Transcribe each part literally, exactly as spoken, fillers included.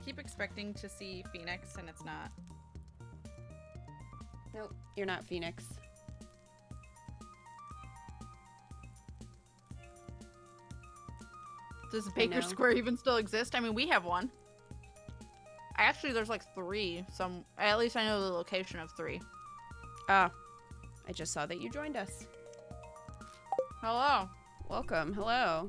keep expecting to see Phoenix, and it's not. Nope, you're not Phoenix. Does Baker Square even still exist? I mean, we have one. Actually, there's like three. Some, at least I know the location of three. Ah, I just saw that you joined us. Hello. Welcome. Hello.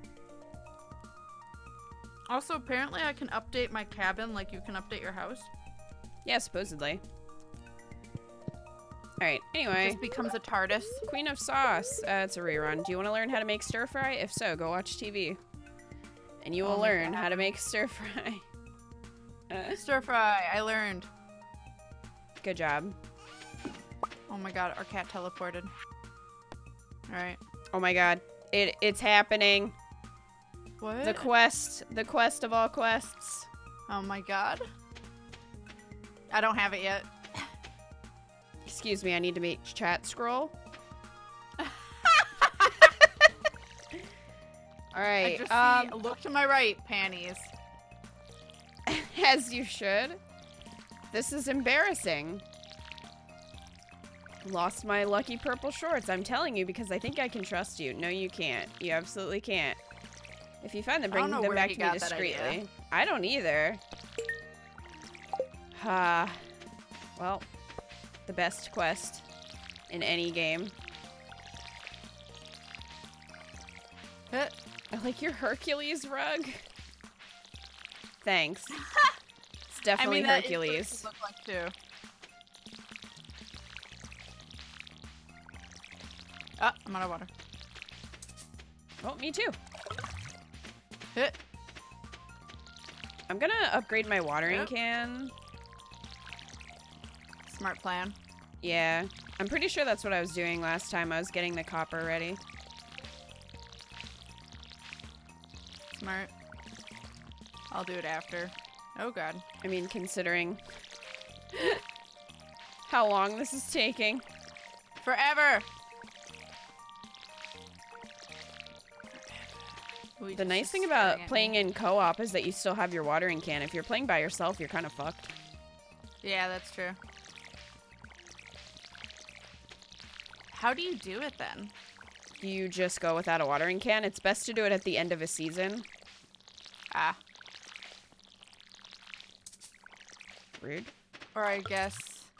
Also, apparently I can update my cabin like you can update your house. Yeah, supposedly. Alright, anyway. It just becomes a TARDIS. Queen of Sauce. Uh, it's a rerun. Do you want to learn how to make stir fry? If so, go watch T V. And you will oh learn how to make stir fry. uh, stir fry, I learned. Good job. Oh my god, our cat teleported. Alright. Oh my god. It it's happening. What? The quest. The quest of all quests. Oh my god. I don't have it yet. Excuse me, I need to make chat scroll. Alright. I just um, see, look to my right, panties. As you should. This is embarrassing. Lost my lucky purple shorts. I'm telling you because I think I can trust you. No, you can't. You absolutely can't. If you find them, bring them back to me discreetly. I don't either. Ha. Uh, well, the best quest in any game. Huh. I like your Hercules rug. Thanks. It's definitely I mean, Hercules. That look like too. Oh, I'm out of water. Oh, me too. Hit. I'm gonna upgrade my watering Yep. can. Smart plan. Yeah. I'm pretty sure that's what I was doing last time. I was getting the copper ready. Smart. I'll do it after. Oh god. I mean, considering how long this is taking. Forever! We The just nice thing staring about at playing me. in co-op is that you still have your watering can. If you're playing by yourself, you're kind of fucked. Yeah, that's true. How do you do it then? You just go without a watering can. It's best to do it at the end of a season. Ah. Rude. Or I guess...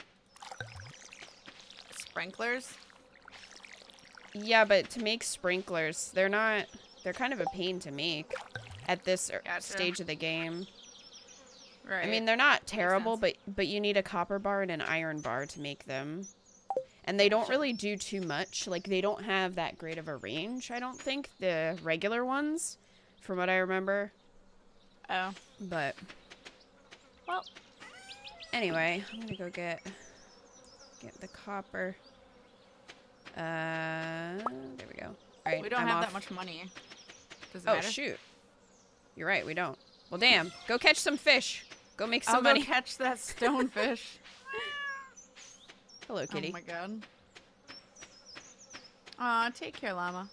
sprinklers? Yeah, but to make sprinklers, they're not... They're kind of a pain to make at this Gotcha. stage of the game. Right. I mean, they're not terrible, but but you need a copper bar and an iron bar to make them. And they don't really do too much. Like, they don't have that great of a range, I don't think, the regular ones, from what I remember. Oh. But, Well. anyway, I'm gonna go get, get the copper. Uh, there we go. All right, We don't I'm have off. that much money. Does it Oh, matter? shoot. You're right, we don't. Well, damn. Go catch some fish. Go make some I'll money. go catch that stonefish. Hello, kitty. Oh my god. Aw, take care, llama.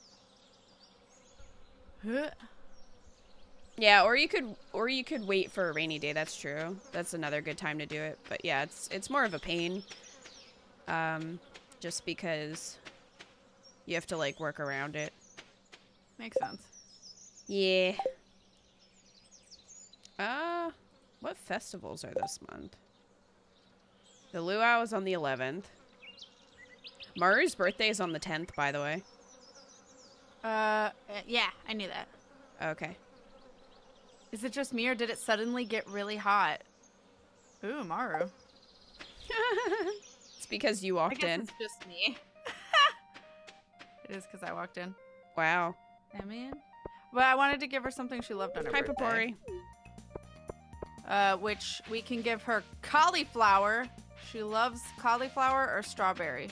Huh. Yeah, or you could or you could wait for a rainy day. That's true. That's another good time to do it. But yeah, it's it's more of a pain. Um, just because you have to like work around it. Makes sense. Yeah. Uh, what festivals are this month? The Luau is on the eleventh. Maru's birthday is on the tenth, by the way. Uh, yeah, I knew that. Okay. Is it just me, or did it suddenly get really hot? Ooh, Maru. It's because you I walked guess in. it's just me. It is because I walked in. Wow. I mean, but I wanted to give her something she loved on her Hi, birthday. Papori. Uh, which we can give her cauliflower. She loves cauliflower or strawberry.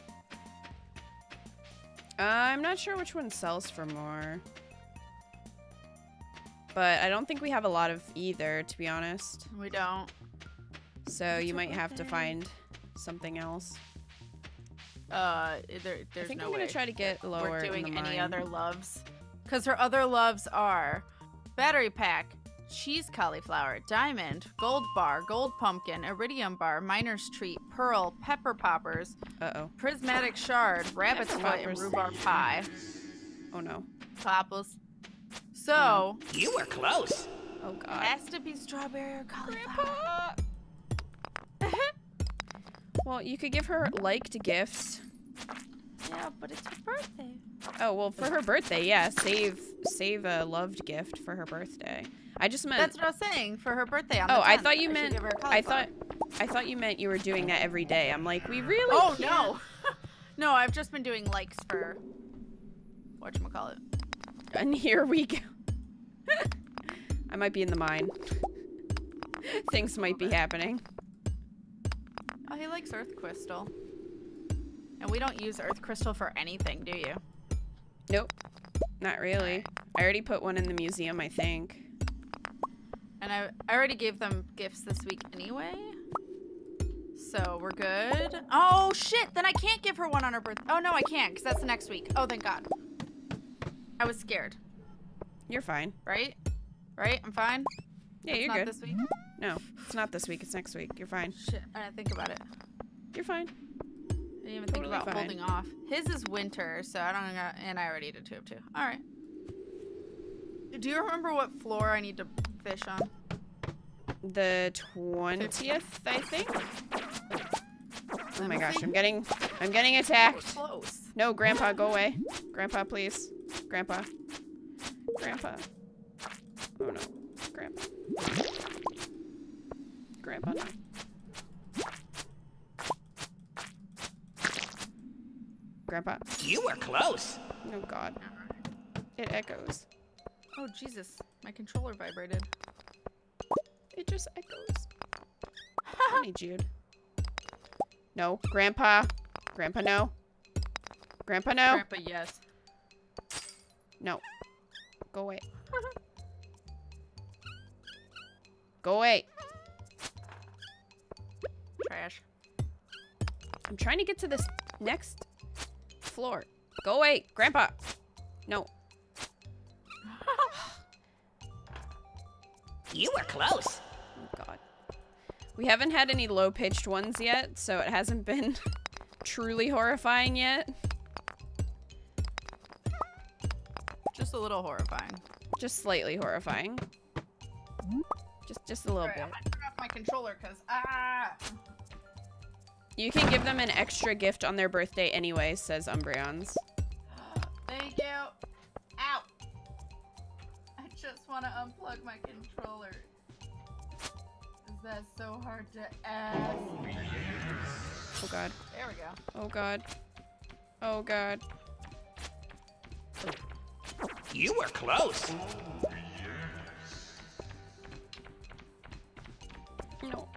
Uh, I'm not sure which one sells for more. But I don't think we have a lot of either, to be honest. We don't. So you might have to find something else. Uh, there, there's I think no I'm gonna way try to get that lower we're doing in the any mine. other loves. Because her other loves are battery pack, cheese cauliflower, diamond, gold bar, gold pumpkin, iridium bar, miner's treat, pearl, pepper poppers, Uh-oh. prismatic shard, rabbit's Pepper foot, and poppers. rhubarb pie. Oh, no. Popples. So, You were close. Oh, it God. has to be strawberry or cauliflower. Grandpa! Well, you could give her liked gifts. Yeah, but it's her birthday. Oh, well, for her birthday, yeah. Save save a loved gift for her birthday. I just meant... That's what I was saying, for her birthday on oh, the I tenth, thought you should meant... give her a I cauliflower. thought I thought you meant you were doing that every day. I'm like, we really Oh, can't- no. No, I've just been doing likes for... Whatchamacallit. And here we go. I might be in the mine. Things might be happening. Oh, he likes Earth Crystal. And we don't use Earth Crystal for anything, do you? Nope. Not really. I already put one in the museum, I think. And I, I already gave them gifts this week anyway. So we're good. Oh, shit. Then I can't give her one on her birthday. Oh, no, I can't, because that's the next week. Oh, thank God. I was scared. You're fine. Right? Right? I'm fine? Yeah, It's you're not good. this week? No, it's not this week. It's next week. You're fine. Shit. I didn't think about it. You're fine. I didn't even Totally think about fine. holding off. His is winter, so I don't know. And I already did two of two. All right. Do you remember what floor I need to fish on? The twentieth, I think. Oh my gosh, I'm getting, I'm getting Oh, attacked. close. No, Grandpa, go away. Grandpa, please. Grandpa. Grandpa. Oh no. Grandpa. Grandpa, no. Grandpa. You were close. Oh god. It echoes. Oh, Jesus. My controller vibrated. It just echoes. Honey Jude. No. Grandpa. Grandpa, no. Grandpa, no. Grandpa, yes. No. Go away. Go away. Trash. I'm trying to get to this next floor. Go away, Grandpa. No. You were close. Oh, God. We haven't had any low-pitched ones yet, so it hasn't been truly horrifying yet. Just a little horrifying. Just slightly horrifying. Just, just a little Alright, bit. I'm gonna turn off my controller because ah. You can give them an extra gift on their birthday anyway, says Umbreons. Thank you. Ow. I just want to unplug my controller. Is that so hard to ask? Oh god. There we go. Oh god. Oh god. You were close. No.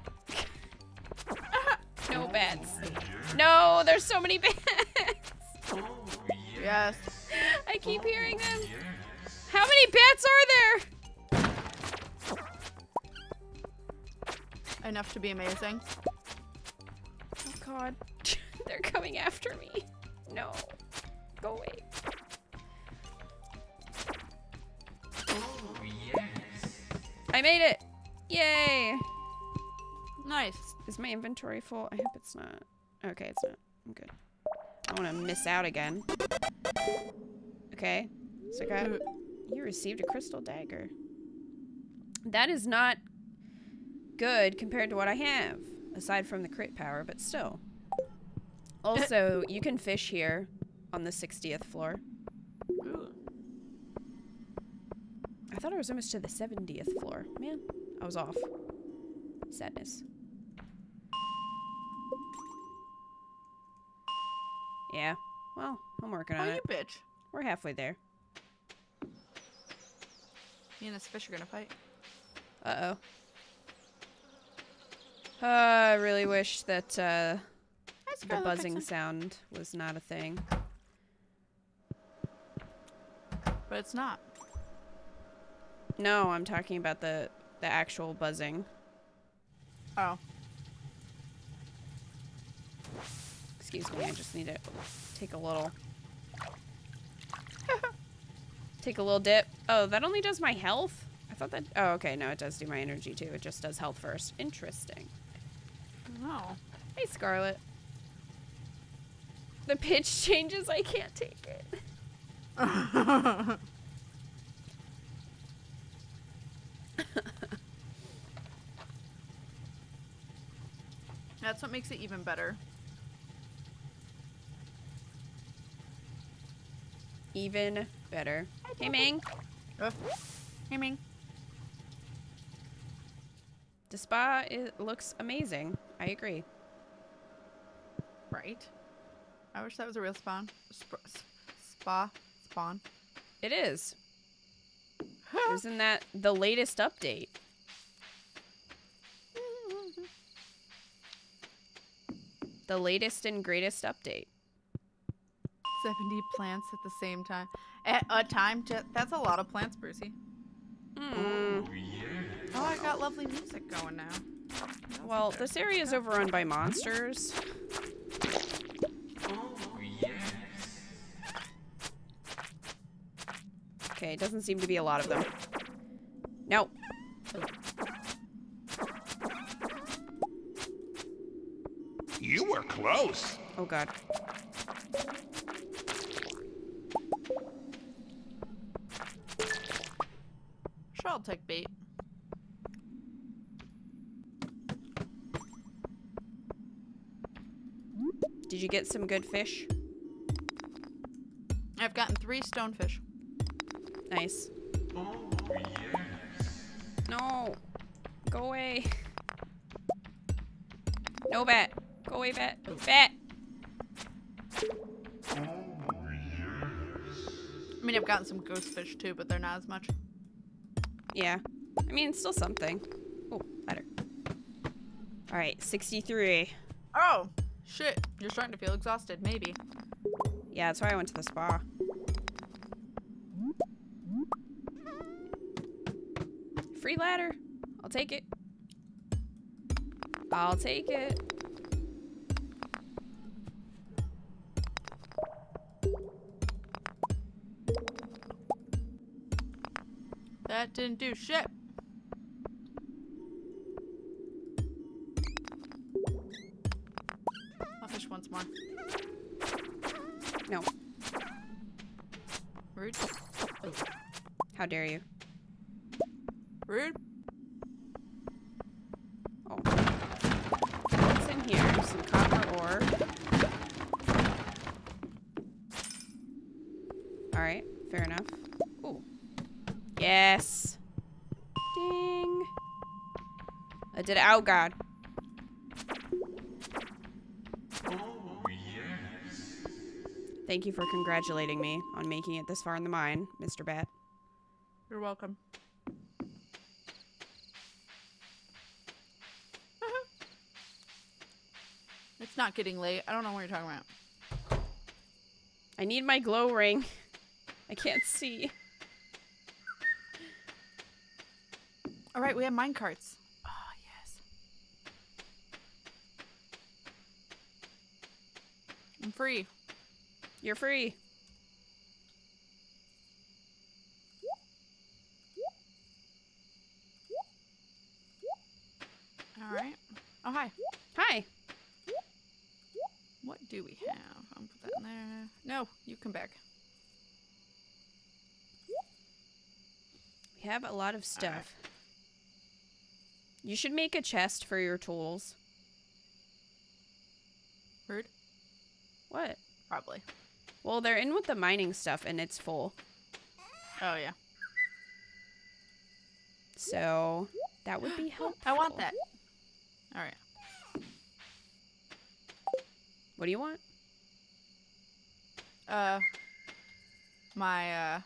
No bats. No, there's so many bats. Yes. I keep hearing them. How many bats are there? Enough to be amazing. Oh god. They're coming after me. No. Go away. I made it. Yay. Nice. Is my inventory full? I hope it's not. Okay, it's not. I'm good. I don't want to miss out again. Okay. So I got... You received a crystal dagger. That is not good compared to what I have. Aside from the crit power, but still. Also, you can fish here on the sixtieth floor. Ooh. I thought I was almost to the seventieth floor. Man, I was off. Sadness. Yeah. Well, I'm working Oh, on you it. bitch. We're halfway there. Me and this fish are gonna fight. Uh-oh. Uh, I really wish that uh, That's the buzzing sound was not a thing. But it's not. No, I'm talking about the, the actual buzzing. Oh. Excuse me, I just need to take a little... take a little dip. Oh, that only does my health? I thought that... Oh, okay. No, it does do my energy, too. It just does health first. Interesting. Oh. Hey, Scarlet. The pitch changes. I can't take it. That's what makes it even better. Even better. Hey, Ming. Uh, hey, Ming. The spa it looks amazing. I agree. Right. I wish that was a real spawn. Sp spa. Spawn. It is. Isn't that the latest update? The latest and greatest update. seventy plants at the same time. At a time? To, that's a lot of plants, Brucey. Hmm. Oh, I got lovely music going now. Well, this area is overrun by monsters. Okay, it doesn't seem to be a lot of them. No. You were close. Oh, God. Sure, I'll take bait. Did you get some good fish? I've gotten three stonefish. Nice. No. Go away. No, bat. Go away, bat. Bat. I mean, I've gotten some ghost fish too, but they're not as much. Yeah. I mean, it's still something. Oh, ladder. Alright, sixty-three. Oh, shit. You're starting to feel exhausted, maybe. Yeah, that's why I went to the spa. Free ladder. I'll take it. I'll take it. That didn't do shit. I'll fish once more. No. Rude. How dare you? Rude. Oh. What's in here? Some copper ore. Alright, fair enough. Ooh. Yes. Ding. I did it. Oh, God. Thank you for congratulating me on making it this far in the mine, Mister Bat. You're welcome. It's not getting late. I don't know what you're talking about. I need my glow ring. I can't see. All right, we have mine carts. Oh, yes. I'm free. You're free. All right. Oh, hi. Hi. What do we have? I'll put that in there. No, you come back. We have a lot of stuff. Alright. You should make a chest for your tools. Rude? What? Probably. Well, they're in with the mining stuff and it's full. Oh, yeah. So, that would be helpful. I want that. All right. What do you want? Uh, my, uh...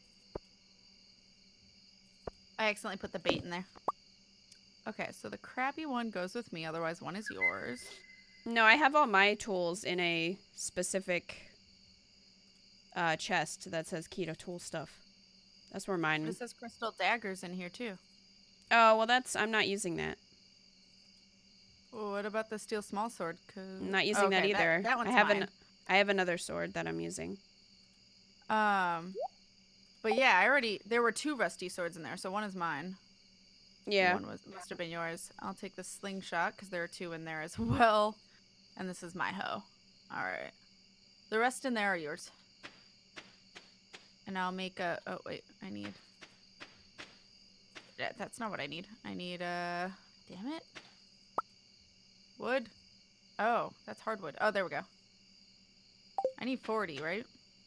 I accidentally put the bait in there. Okay, so the crappy one goes with me, otherwise one is yours. No, I have all my tools in a specific uh, chest that says key to tool stuff. That's where mine... It says crystal daggers in here, too. Oh, well, that's... I'm not using that. Well, what about the steel small sword? Cause... I'm not using that Okay, either. That, that one's I have mine. an I have another sword that I'm using. Um, But yeah, I already... There were two rusty swords in there, so one is mine. Yeah. One was, must have been yours. I'll take the slingshot, because there are two in there as well. And this is my hoe. Alright. The rest in there are yours. And I'll make a... Oh, wait. I need... Yeah, that's not what I need. I need, uh... Damn it. Wood. Oh, that's hardwood. Oh, there we go. I need forty, right?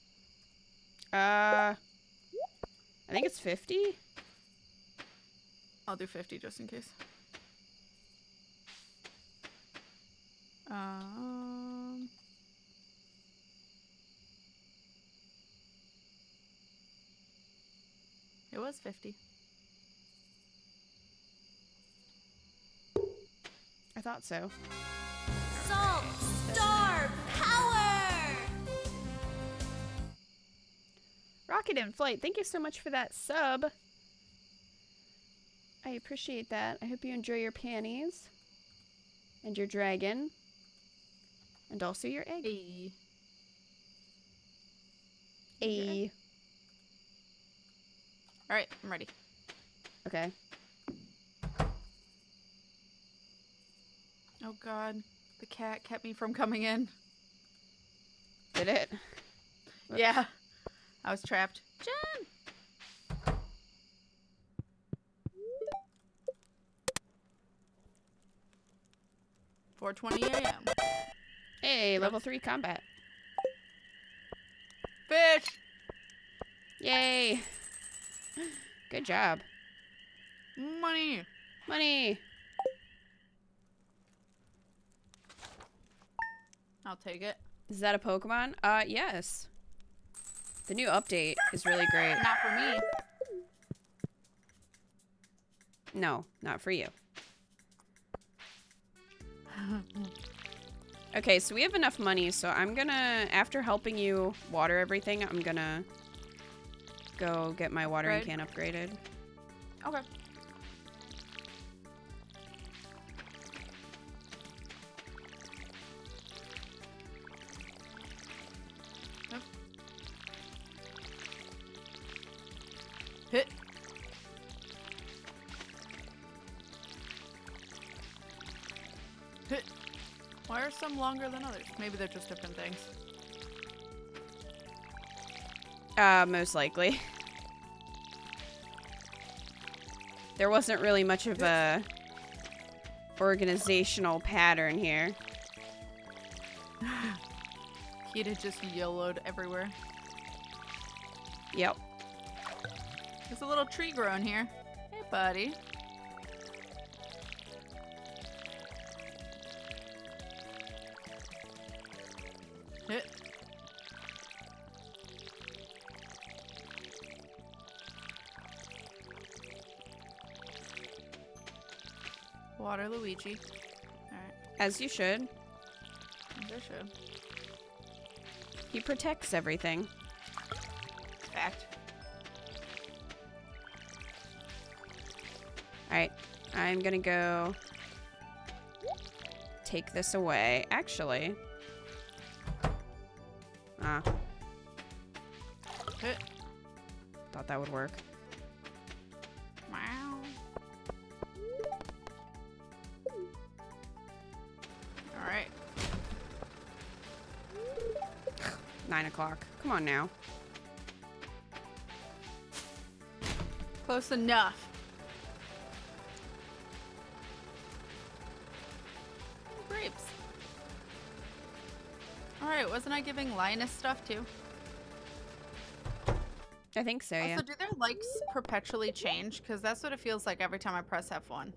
Uh... I think it's fifty? I'll do fifty just in case. Um... It was fifty. I thought so. Salt, star, power! Rocket in Flight, thank you so much for that sub. I appreciate that. I hope you enjoy your panties. And your dragon. And also your egg. Hey. A. Alright, I'm ready. Okay. Oh god. The cat kept me from coming in. Did it? Whoops. Yeah. I was trapped. Jen! four twenty a m Hey, level three combat. Fish! Yay! Good job. Money! Money! I'll take it. Is that a Pokemon? Uh, yes. The new update is really great. Not for me. No, not for you. Okay, so we have enough money, so I'm gonna, after helping you water everything, I'm gonna go get my watering Right. can upgraded. Okay. Yep. Hit. Hit. Why are some longer than others? Maybe they're just different things. Uh, most likely. There wasn't really much of a organizational pattern here. Kita just YOLO'd everywhere. Yep. There's a little tree growing here. Hey, buddy. Hit. Water Luigi. Alright, As you should. as I should. He protects everything. Fact. Alright, I'm gonna go take this away. Actually. Ah, Hit. thought that would work. Wow. Alright. Nine o'clock. Come on now. Close enough. Oh, grapes. Alright, wasn't I giving Linus stuff too? I think so, yeah. Also, do their likes perpetually change? Because that's what it feels like every time I press F one.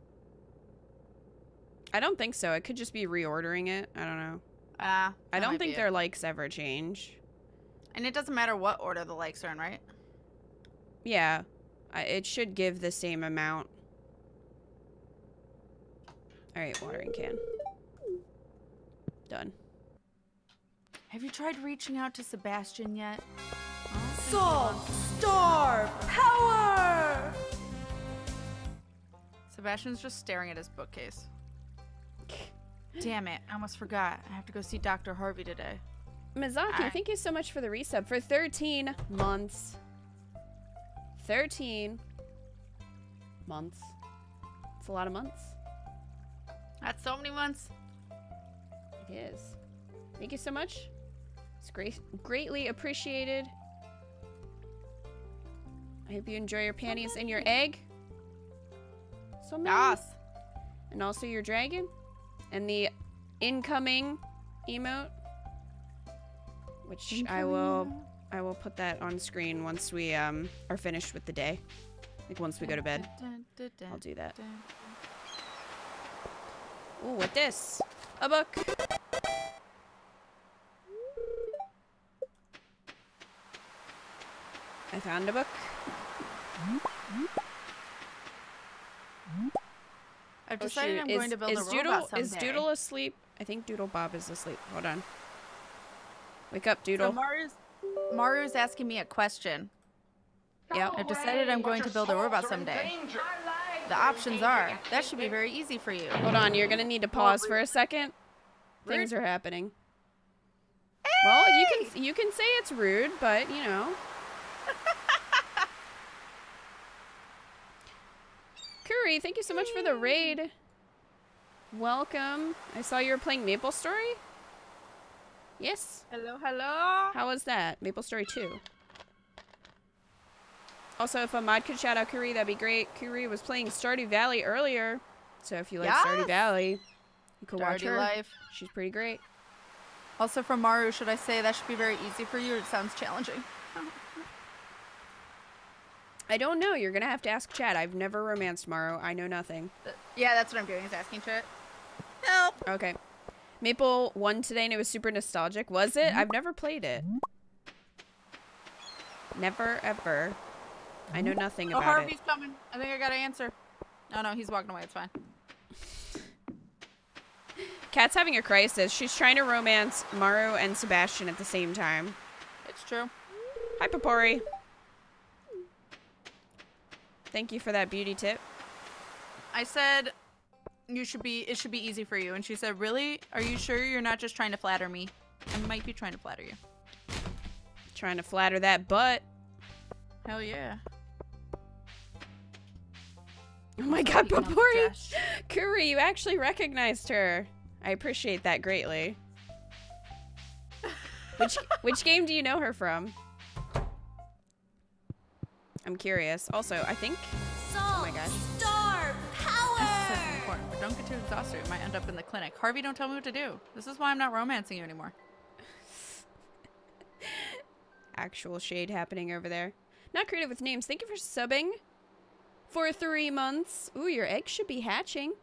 I don't think so. It could just be reordering it. I don't know. Ah. I that don't might be think it. their likes ever change. And it doesn't matter what order the likes are in, right? Yeah. I, it should give the same amount. Alright, watering can. Done. Have you tried reaching out to Sebastian yet? Salt, star, power! Sebastian's just staring at his bookcase. Damn it, I almost forgot. I have to go see Doctor Harvey today. Mizaki, Alright. thank you so much for the resub for thirteen months. thirteen months. It's a lot of months. That's so many months. It is. Thank you so much. It's great, greatly appreciated. I hope you enjoy your panties and your egg. So many. Yes. And also your dragon. And the incoming emote. Which I will I will put that on screen once we um are finished with the day. Like once we go to bed. I'll do that. Ooh, what this? A book. I found a book. I've Oh, decided shoot. I'm is, going to build is a Doodle, robot someday. Is Doodle asleep? I think Doodle Bob is asleep. Hold on. Wake up, So Doodle. Maru's, Maru's asking me a question. Yeah. I've decided I'm going to build a robot someday. The options are, that should be very easy for you. Hold on, you're gonna need to pause for a second. Things are happening. Well, you can you can say it's rude, but you know. Curry, thank you so much for the raid. Welcome. I saw you were playing Maple Story. Yes. Hello, hello. How was that? Maple Story two. Also, if a mod could shout out Curry, that'd be great. Curry was playing Stardew Valley earlier. So if you like Yes! Stardew Valley, you could watch Stardew her. Life. She's pretty great. Also from Maru, should I say that should be very easy for you? Or it sounds challenging. I don't know. You're going to have to ask Chad. I've never romanced Maru. I know nothing. Yeah, that's what I'm doing, is asking chat. Help. Okay. Maple won today and it was super nostalgic. Was it? I've never played it. Never, ever. I know nothing Oh, about Harvey's it. coming. I think I got to answer. Oh, no, he's walking away. It's fine. Kat's having a crisis. She's trying to romance Maru and Sebastian at the same time. It's true. Hi, Papori. Thank you for that beauty tip. I said you should be it should be easy for you, and she said, really? Are you sure you're not just trying to flatter me? I might be trying to flatter you. Trying to flatter that butt. Hell yeah. Oh my god, Speaking of Papori! Josh. Curry, you actually recognized her. I appreciate that greatly. Which which game do you know her from? I'm curious. Also, I think... Salt my gosh. Star This is Power. important, but don't get too exhausted. You might end up in the clinic. Harvey, don't tell me what to do. This is why I'm not romancing you anymore. Actual shade happening over there. Not creative with names. Thank you for subbing for three months. Ooh, your egg should be hatching.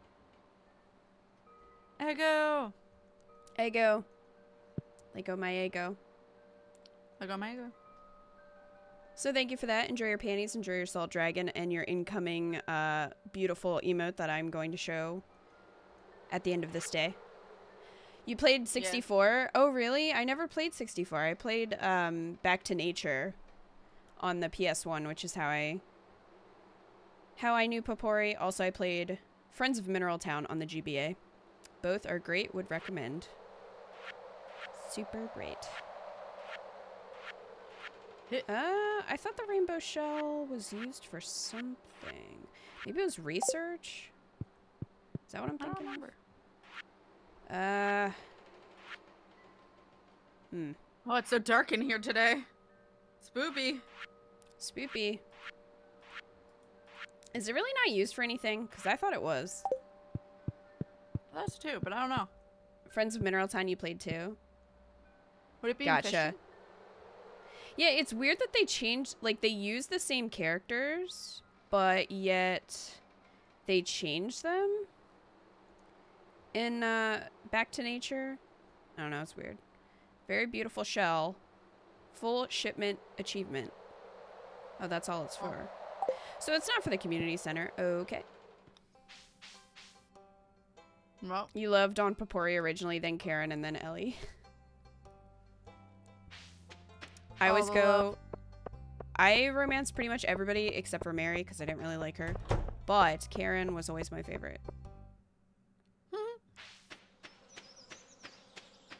Ego. Ego. Lego my ego. Ego, my ego. So thank you for that. Enjoy your panties, enjoy your salt dragon, and your incoming uh, beautiful emote that I'm going to show at the end of this day. You played sixty-four? Oh, really? I never played sixty-four. I played um, Back to Nature on the P S one, which is how I how I knew Papori. Also, I played Friends of Mineral Town on the G B A. Both are great. Would recommend. Super great. Uh, I thought the rainbow shell was used for something. Maybe it was research? Is that what I'm I don't thinking? remember. Uh. Hmm. Oh, it's so dark in here today. Spoopy. Spoopy. Is it really not used for anything? Because I thought it was. That's two, but I don't know. Friends of Mineral Town you played too? Would it be Gotcha. efficient? Yeah, it's weird that they changed, like, they use the same characters, but yet they changed them in uh, Back to Nature. I don't know, it's weird. Very beautiful shell. Full shipment achievement. Oh, that's all it's for. So it's not for the community center. Okay. Well, You loved Dawn Papori originally, then Karen, and then Ellie. I All always the go... love. I romanced pretty much everybody except for Mary because I didn't really like her. But Karen was always my favorite.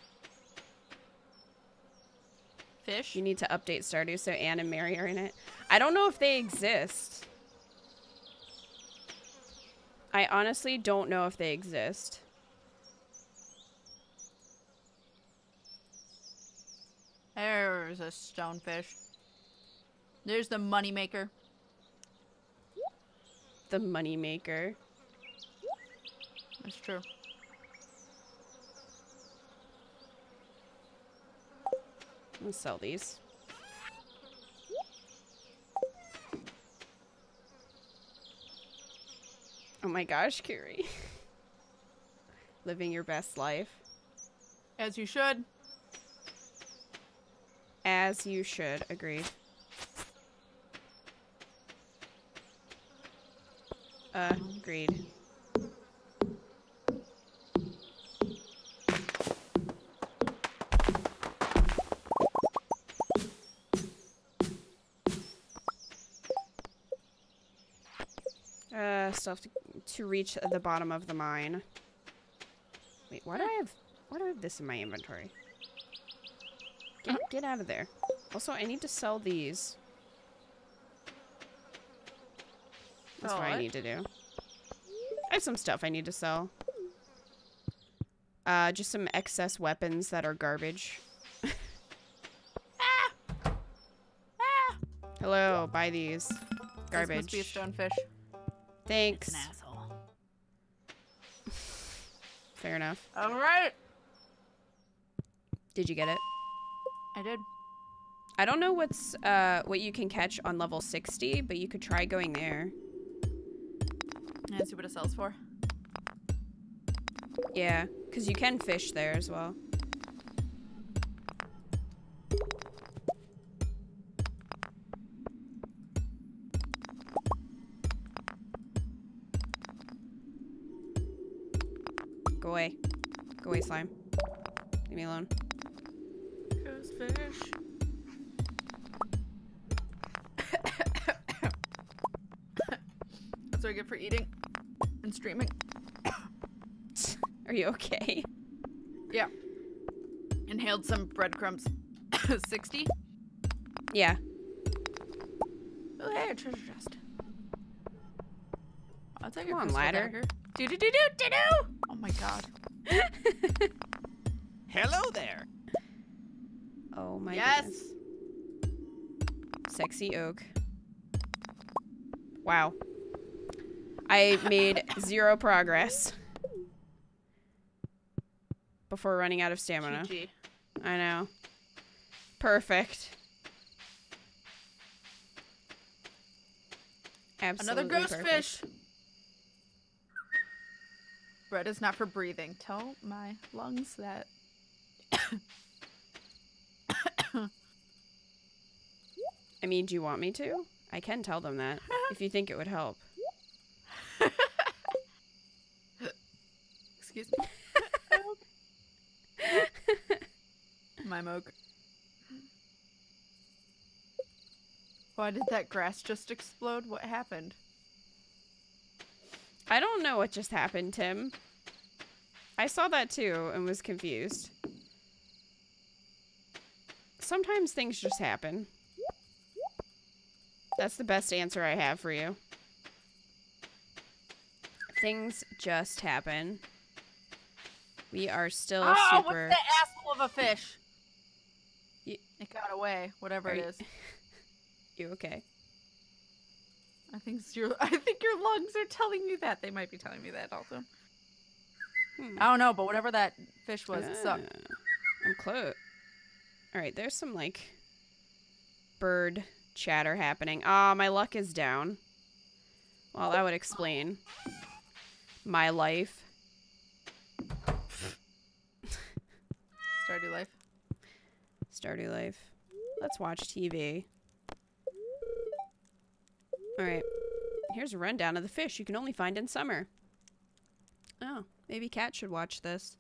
fish. You need to update Stardew so Anne and Mary are in it. I don't know if they exist. I honestly don't know if they exist. There's a stonefish. There's the moneymaker. The money maker. That's true. I'm gonna sell these. Oh my gosh, Curie. Living your best life. As you should. As you should. Agreed. Uh, agreed. Uh, stuff to, to reach the bottom of the mine. Wait, why do I have why do I have this in my inventory? Get get out of there. Also, I need to sell these. That's Sell what I what? need to do. I have some stuff I need to sell. Uh, just some excess weapons that are garbage. Ah! Ah! Hello, buy these. This Garbage. must be a stonefish. Thanks. It's an asshole. Fair enough. All right. Did you get it? I did. I don't know what's uh what you can catch on level sixty, but you could try going there. And see what it sells for. Yeah, because you can fish there as well. Go away. Go away, slime. Leave me alone. Ghost fish. That's what I get for eating and streaming. Are you okay? Yeah. Inhaled some breadcrumbs. sixty? Yeah. Oh, hey, a treasure chest. I'll take Come a on, crystal ladder. dagger. Do do do do do do! Oh my god. Hello there. Oh my Yes. goodness. Sexy oak. Wow. I made zero progress before running out of stamina. G G. I know. Perfect. Absolutely Another ghost perfect. fish. Bread is not for breathing. Tell my lungs that. I mean, do you want me to? I can tell them that if you think it would help. Excuse me. My moke. Why did that grass just explode? What happened? I don't know what just happened, Tim. I saw that too and was confused. Sometimes things just happen. That's the best answer I have for you. Things just happen. We are still Oh, super... what's that asshole of a fish? Y- It got away, whatever Are it you- is. You okay? I think it's your. I think your lungs are telling me that. They might be telling me that also. Hmm. I don't know, but whatever that fish was, it sucked. Ah, I'm close. Alright, there's some, like, bird chatter happening. Ah, my luck is down. Well, that would explain my life. Stardew Life. Stardew Life. Let's watch T V. Alright. Here's a rundown of the fish you can only find in summer. Oh, maybe Kat should watch this.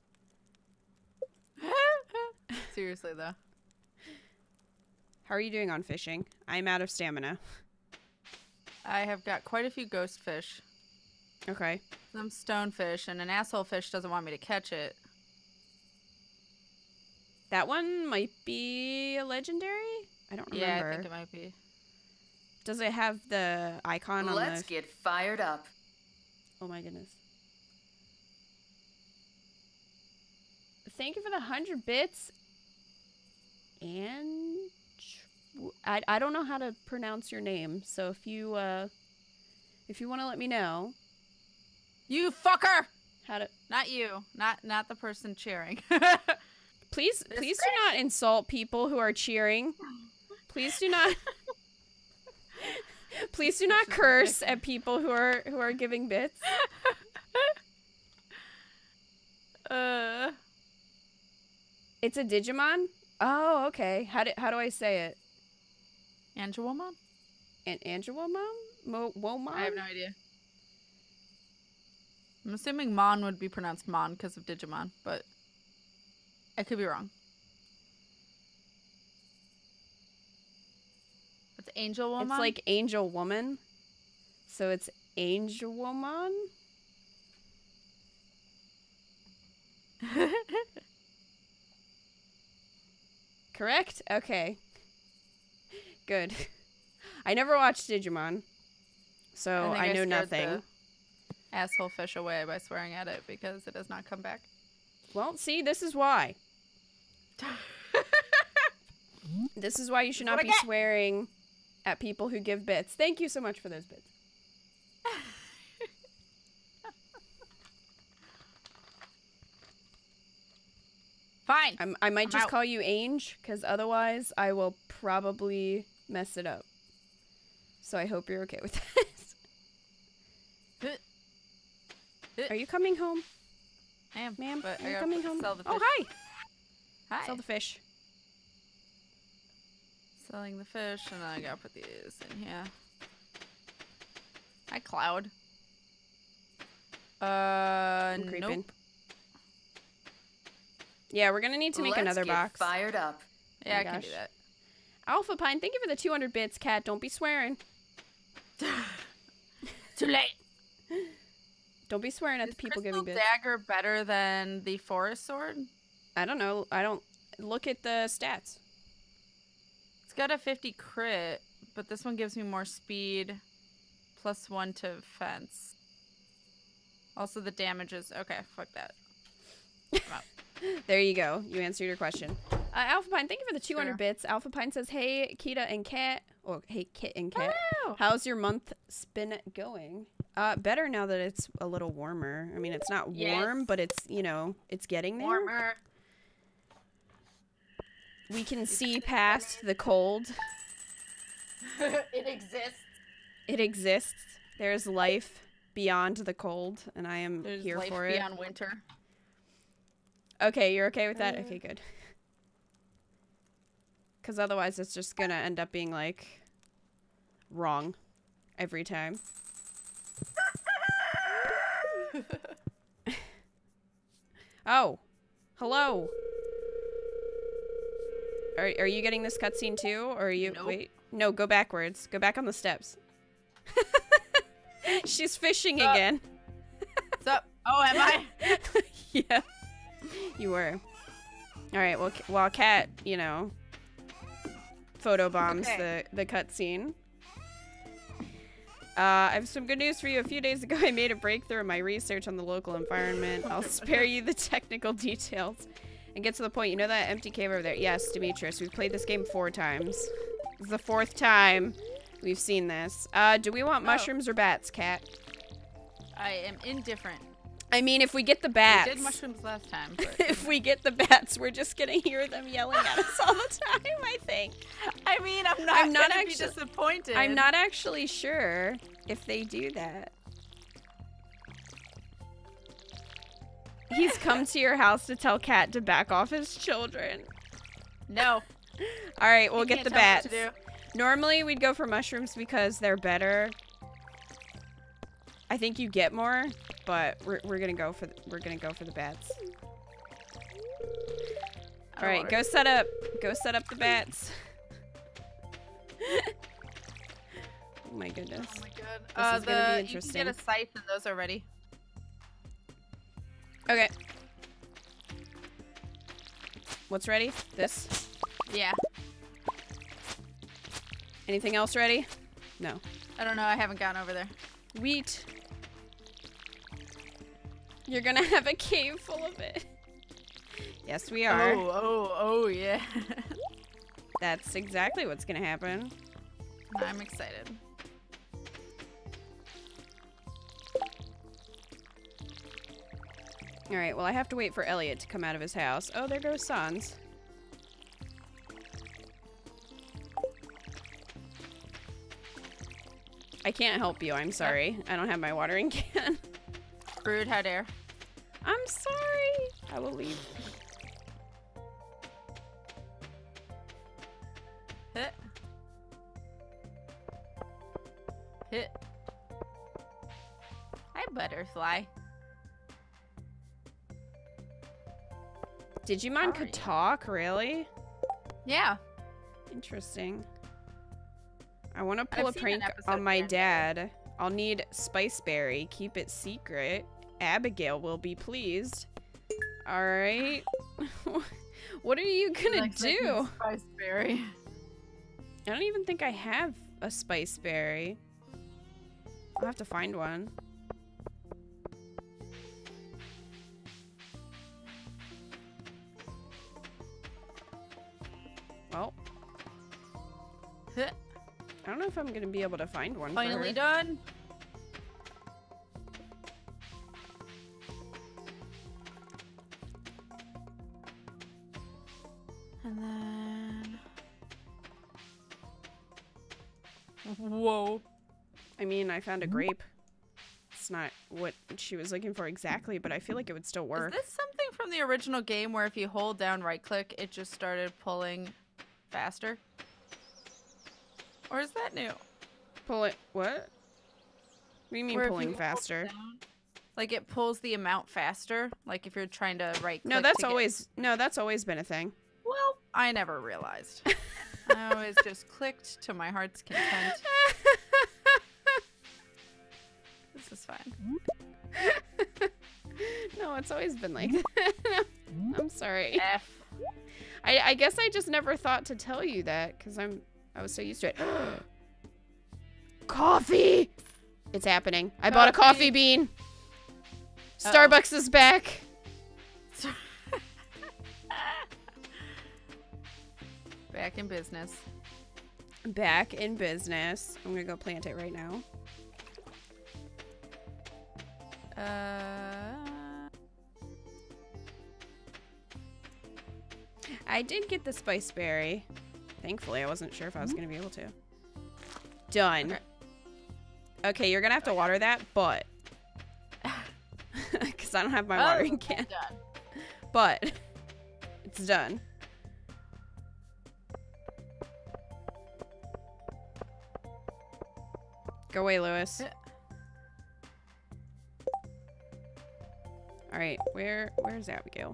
Seriously though. How are you doing on fishing? I'm out of stamina. I have got quite a few ghost fish, Okay. some stonefish, and an asshole fish doesn't want me to catch it. That one might be a legendary? I don't remember. Yeah, I think it might be. Does it have the icon on Let's the... get fired up. Oh my goodness. Thank you for the hundred bits. And I I don't know how to pronounce your name, so if you uh if you want to let me know You fucker! how to Not you. Not not the person cheering. please This please do not insult people who are cheering. Please do not Please do not curse at people who are who are giving bits. uh, It's a Digimon? Oh, okay. How do how do I say it? Angelomon? An Angelomon? Mo Womon? I have no idea. I'm assuming Mon would be pronounced Mon because of Digimon, but I could be wrong. It's Angel Woman. It's like Angel Woman. So it's Angel Woman? Correct? Okay. Good. I never watched Digimon, so think I know scared nothing. the asshole fish away by swearing at it because it does not come back. Well, see, this is why. This is why you should That's not what I be get. swearing at people who give bits. Thank you so much for those bits. Fine. I'm, I might I'm just out. call you Ange, because otherwise I will probably mess it up. So I hope you're okay with this. Are you coming home, I am, ma'am? but Are I you gotta coming put- home? Sell the fish. Oh, hi! Hi. Sell the fish. Selling the fish, and then I gotta put these in here. Hi, Cloud. Uh, I'm nope. creeping. Yeah, we're gonna need to make Let's another get box. fired up. Yeah, Oh I my can do gosh. that. Alpha Pine, thank you for the two hundred bits, Cat. Don't be swearing. Too late. Don't be swearing at Is the people Crystal giving bits. Dagger better than the Forest Sword? I don't know. I don't look at the stats. It's got a fifty crit, but this one gives me more speed, plus one to fence. Also, the damage is okay. Fuck that. I'm out. There you go. You answered your question. Uh, Alpha Pine, thank you for the two hundred Sure. bits. Alpha Pine says, "Hey, Kita and Cat." Or hey, Kit and Cat. Hello. How's your month spin going? Uh, better now that it's a little warmer. I mean, it's not warm, Yes. but it's, you know, it's getting there. Warmer. We can see past the cold. It exists. It exists. There's life beyond the cold, and I am There's here life for it. beyond winter. Okay, you're okay with that? Uh. Okay, good. Because otherwise it's just gonna end up being, like, wrong every time. Oh. Hello. Are, are you getting this cutscene too? Or are you... Nope. Wait. No, go backwards. Go back on the steps. She's fishing Sup? again. What's up? Oh, am I? Yeah. You were. Alright, well, K- while Cat, you know, photobombs Okay. the, the cutscene. Uh, I have some good news for you. A few days ago, I made a breakthrough in my research on the local environment. I'll spare you the technical details and get to the point. You know that empty cave over there? Yes, Demetrius. We've played this game four times. This is the fourth time we've seen this. Uh, do we want Oh. mushrooms or bats, Cat? I am indifferent. I mean, if we get the bats. We did mushrooms last time, but If we get the bats, we're just gonna hear them yelling at us all the time, I think. I mean, I'm not. I'm not gonna actu- be disappointed. I'm not actually sure if they do that. He's come to your house to tell Cat to back off his children. No. Alright, we'll You get can't the tell me what bats. to do. Normally, we'd go for mushrooms because they're better. I think you get more, but we're, we're gonna go for the, we're gonna go for the bats. I All don't right, want go it. set up. Go set up the bats. Oh my goodness. Oh my god. This uh, is gonna be the, interesting. You can get a scythe and those are ready. Okay. What's ready? This. Yeah. Anything else ready? No. I don't know. I haven't gotten over there. Wheat. You're gonna have a cave full of it. Yes, we are. Oh, oh, oh, yeah. That's exactly what's gonna happen. I'm excited. Alright, well I have to wait for Elliot to come out of his house. Oh, there goes Sans. I can't help you, I'm sorry. I don't have my watering can. Rude, how dare. I'm sorry. I will leave. Hit. Hit. Hi, Butterfly. Digimon How are could you? talk, really? Yeah. Interesting. I want to pull I've a seen an prank episode on my again. dad. I'll need Spiceberry. Keep it secret. Abigail will be pleased. Alright. What are you gonna do? Spiceberry. I don't even think I have a Spiceberry. I'll have to find one. Well, Hit. I don't know if I'm gonna be able to find one. for her. Finally done. And then... Whoa. I mean, I found a grape. It's not what she was looking for exactly, but I feel like it would still work. Is this something from the original game where if you hold down right click, it just started pulling faster? Or is that new? Pull it. What? What do you mean Where if pulling you hold faster? down, like it pulls the amount faster? Like if you're trying to right click. No, that's to get- always no, that's always been a thing. Well, I never realized. I always just clicked to my heart's content. This is fine. No, it's always been like that. I'm sorry. F. I, I guess I just never thought to tell you that because I'm I was so used to it. Coffee! It's happening. I bought a Coffee. coffee bean. Starbucks is back. Back in business. Back in business. I'm gonna go plant it right now. Uh, I did get the Spiceberry. Thankfully, I wasn't sure if I was gonna be able to. Done. Okay. Okay, you're gonna have to water that, but because I don't have my Oh, watering can. done. But it's done. Go away, Lewis. Yeah. All right, where where's Abigail?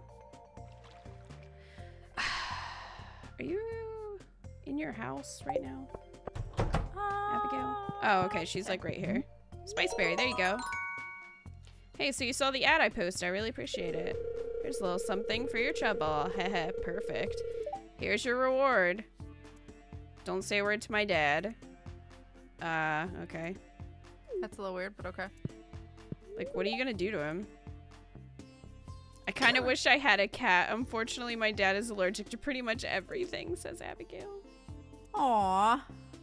Are you in your house right now, Abigail? Oh, okay, she's like right here. Spiceberry, there you go. Hey, so you saw the ad I posted. I really appreciate it. Here's a little something for your trouble. Heh, perfect. Here's your reward. Don't say a word to my dad. Uh, okay. That's a little weird, but okay. Like, what are you gonna do to him? I kind of wish I had a cat. Unfortunately, my dad is allergic to pretty much everything, says Abigail. Aww.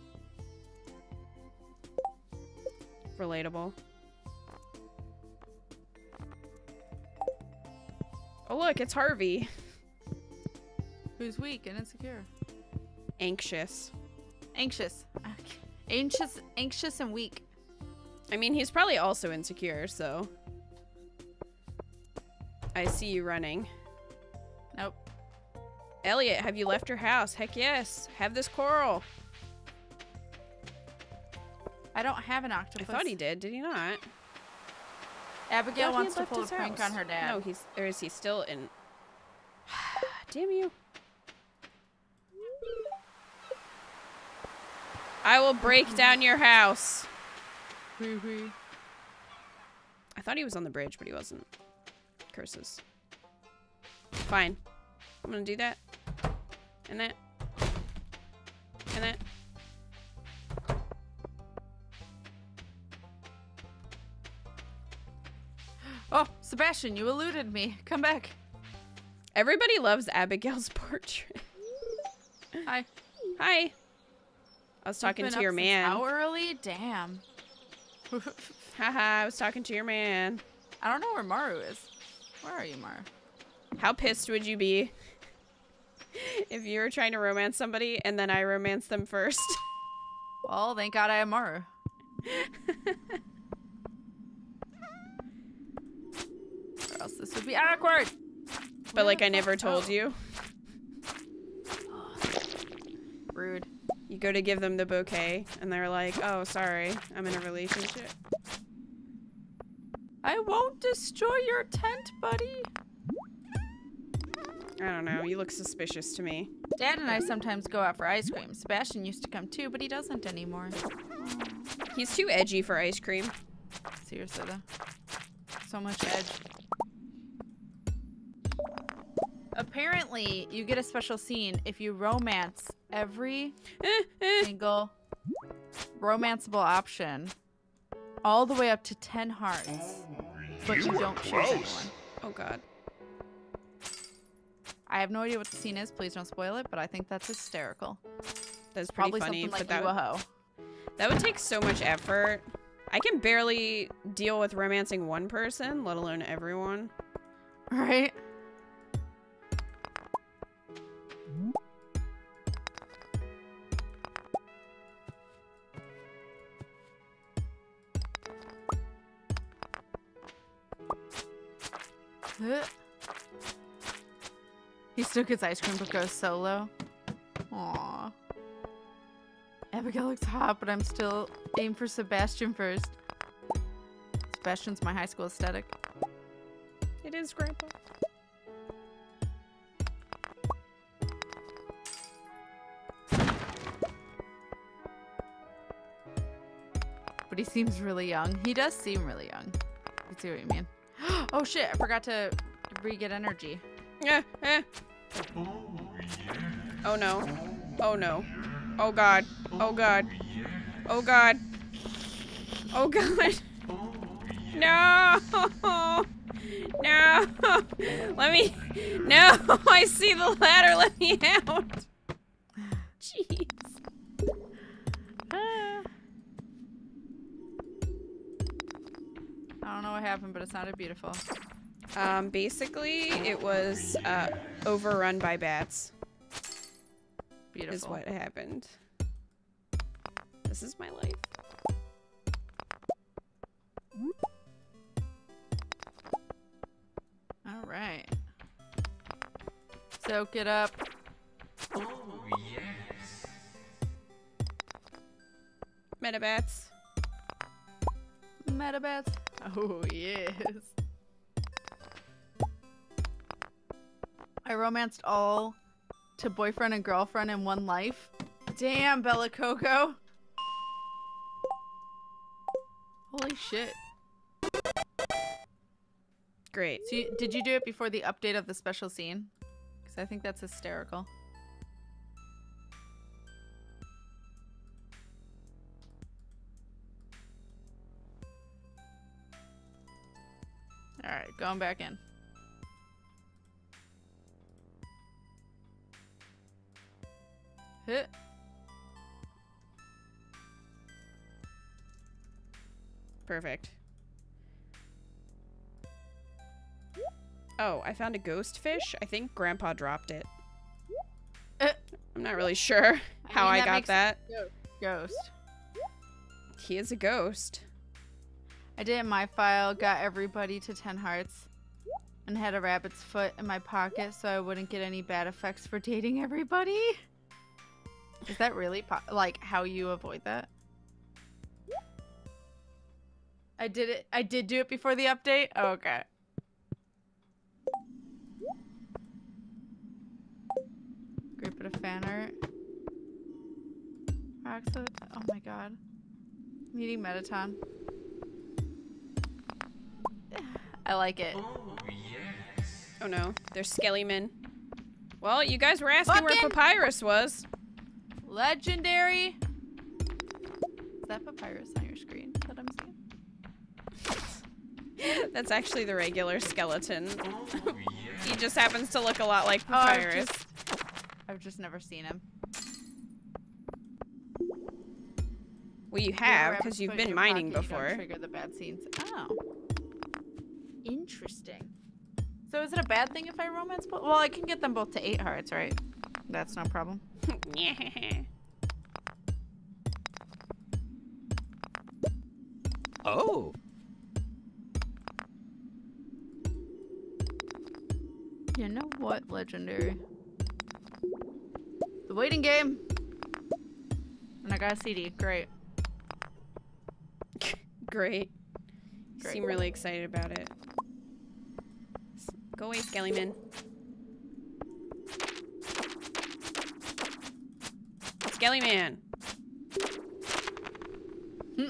Relatable. Oh, look, it's Harvey. Who's weak and insecure? Anxious. Anxious. Anxious, anxious and weak. I mean, he's probably also insecure, so. I see you running. Nope. Elliot, have you left your house? Heck yes. Have this coral. I don't have an I octopus. thought he did. Did he not? Abigail Thought he wants had to left pull a his prank house. on her dad. No, he's. Or is he still in? Damn you. I will break down your house. Wee wee. I thought he was on the bridge, but he wasn't. Curses. Fine. I'm gonna do that. And that. And that. Oh, Sebastian, you eluded me. Come back. Everybody loves Abigail's portrait. Hi. Hi. I was talking to your man. How early? Damn. Haha, I was talking to your man. I don't know where Maru is. Where are you, Maru? How pissed would you be if you were trying to romance somebody and then I romanced them first? Well, thank God I have Maru. Or else this would be awkward. But like I never told you. Rude. You go to give them the bouquet and they're like, oh, sorry, I'm in a relationship. I won't destroy your tent, buddy. I don't know, you look suspicious to me. Dad and I sometimes go out for ice cream. Sebastian used to come too, but he doesn't anymore. He's too edgy for ice cream. Seriously though. So much edge. Apparently, you get a special scene if you romance every single romanceable option all the way up to ten hearts, but you, You were don't choose close. anyone. Oh god. I have no idea what the scene is. Please don't spoil it, but I think that's hysterical. That's pretty Probably funny, something like but that you a would, hoe. that would take so much effort. I can barely deal with romancing one person, let alone everyone. Right? He still gets ice cream but goes solo. Aww. Abigail looks hot, but I'm still aim for Sebastian first. Sebastian's my high school aesthetic. It is, Grandpa. But he seems really young. He does seem really young. I see what you mean. Oh shit, I forgot to re-get energy. Eh, eh. Oh no. Oh no. Oh god. Oh god. Oh god. Oh god. No. No. Let me. No. I see the ladder. Let me out. Jeez. Ah. I don't know what happened, but it sounded beautiful. Um, basically, it was uh, overrun by bats. Beautiful. Is what happened. This is my life. All right. Soak it up. Metabats. Metabats. Oh, yes. I romanced all to boyfriend and girlfriend in one life. Damn, Bella Coco. Holy shit. Great. So you, did you do it before the update of the special scene? Because I think that's hysterical. Alright, going back in. Hit. Perfect. Oh, I found a ghost fish. I think Grandpa dropped it. Uh, I'm not really sure how mean, I that got makes that. Ghost. He is a ghost. I did it in my file, got everybody to ten hearts, and had a rabbit's foot in my pocket so I wouldn't get any bad effects for dating everybody. Is that really po like how you avoid that? I did it. I did do it before the update. Oh, okay. Great bit of fan art. Roxo. Oh my god. Meeting Metaton. I like it. Oh no, there's Skellyman. Well, you guys were asking where Fucking- Papyrus was. Legendary. Is that Papyrus on your screen that I'm seeing? That's actually the regular skeleton. He just happens to look a lot like Oh, I've Papyrus. just, I've just never seen him. Well, you Your have, rabbit's because you've foot in been your mining pocket, you don't before. Trigger the bad scenes. Oh. Interesting. So is it a bad thing if I romance both? Well, I can get them both to eight hearts, right? That's no problem. Yeah. Oh. You know what, Legendary? The waiting game. And I got a C D. Great. Great. You Great. seem really excited about it. S- Go away, Skellyman. Skellyman. Hmm.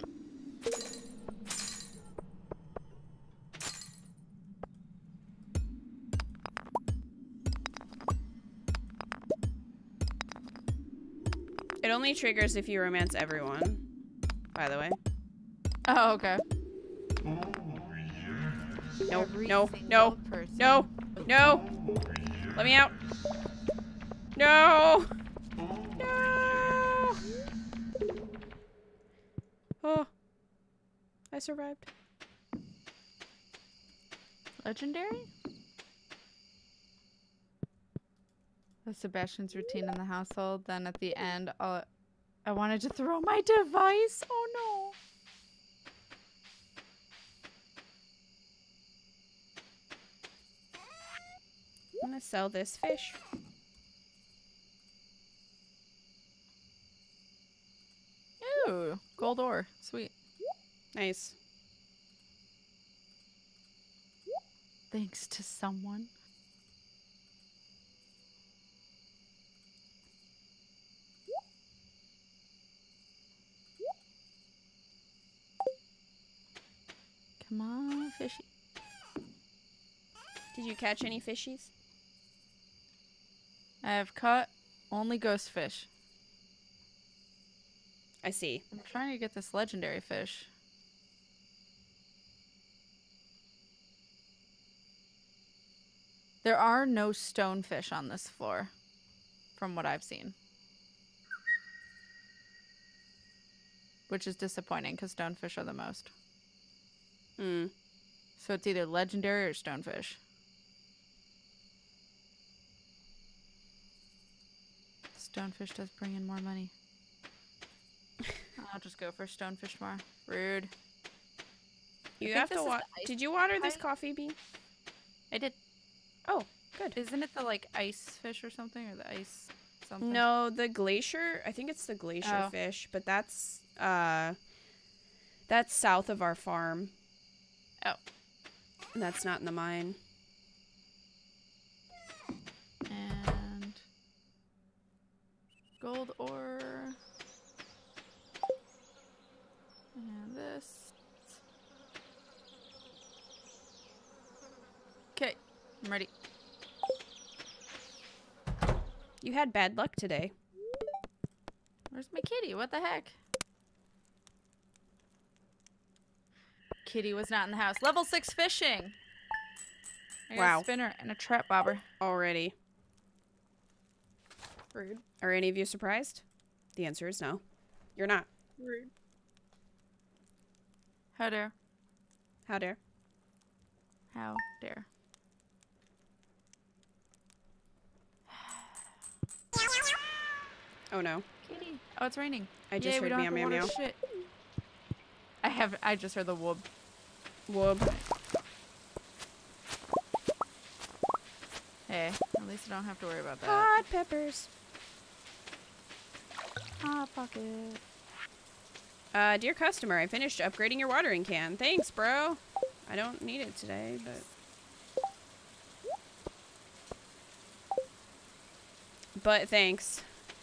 It only triggers if you romance everyone, by the way. Oh, okay. No, Every no, single no, person. no, no. Let me out. No. No. Oh. I survived. Legendary? That's Sebastian's routine in the household. Then at the end, I'll, I wanted to throw my device. Oh no. I'm gonna sell this fish. Ooh, gold ore. Sweet. Nice. Thanks to someone. Come on, fishy. Did you catch any fishies? I have caught only ghost fish. I see. I'm trying to get this legendary fish. There are no stonefish on this floor, from what I've seen. Which is disappointing, because stonefish are the most. Hmm. So it's either legendary or stonefish. Stonefish does bring in more money. I'll just go for stonefish tomorrow. Rude. You think have this to is water. the ice Did you water this type? coffee bean? I did. Oh, good. Isn't it the like ice fish or something, or the ice something? No, the glacier. I think it's the glacier Oh. fish, but that's uh, that's south of our farm. Oh. And that's not in the mine. And gold ore. And this. Okay, I'm ready. You had bad luck today. Where's my kitty? What the heck? Kitty was not in the house. Level six fishing. I got Wow. a spinner and a trap bobber. Already. Rude. Are any of you surprised? The answer is no. You're not. Rude. How dare? How dare? How dare? Oh no. Kitty. Oh, it's raining. I just Yay, we heard don't meow have to meow water meow. shit. I have. I just heard the whoop. Whoop. Hey, at least I don't have to worry about that. Hot peppers. Hot pocket. Uh, dear customer, I finished upgrading your watering can. Thanks, bro. I don't need it today, but... But thanks.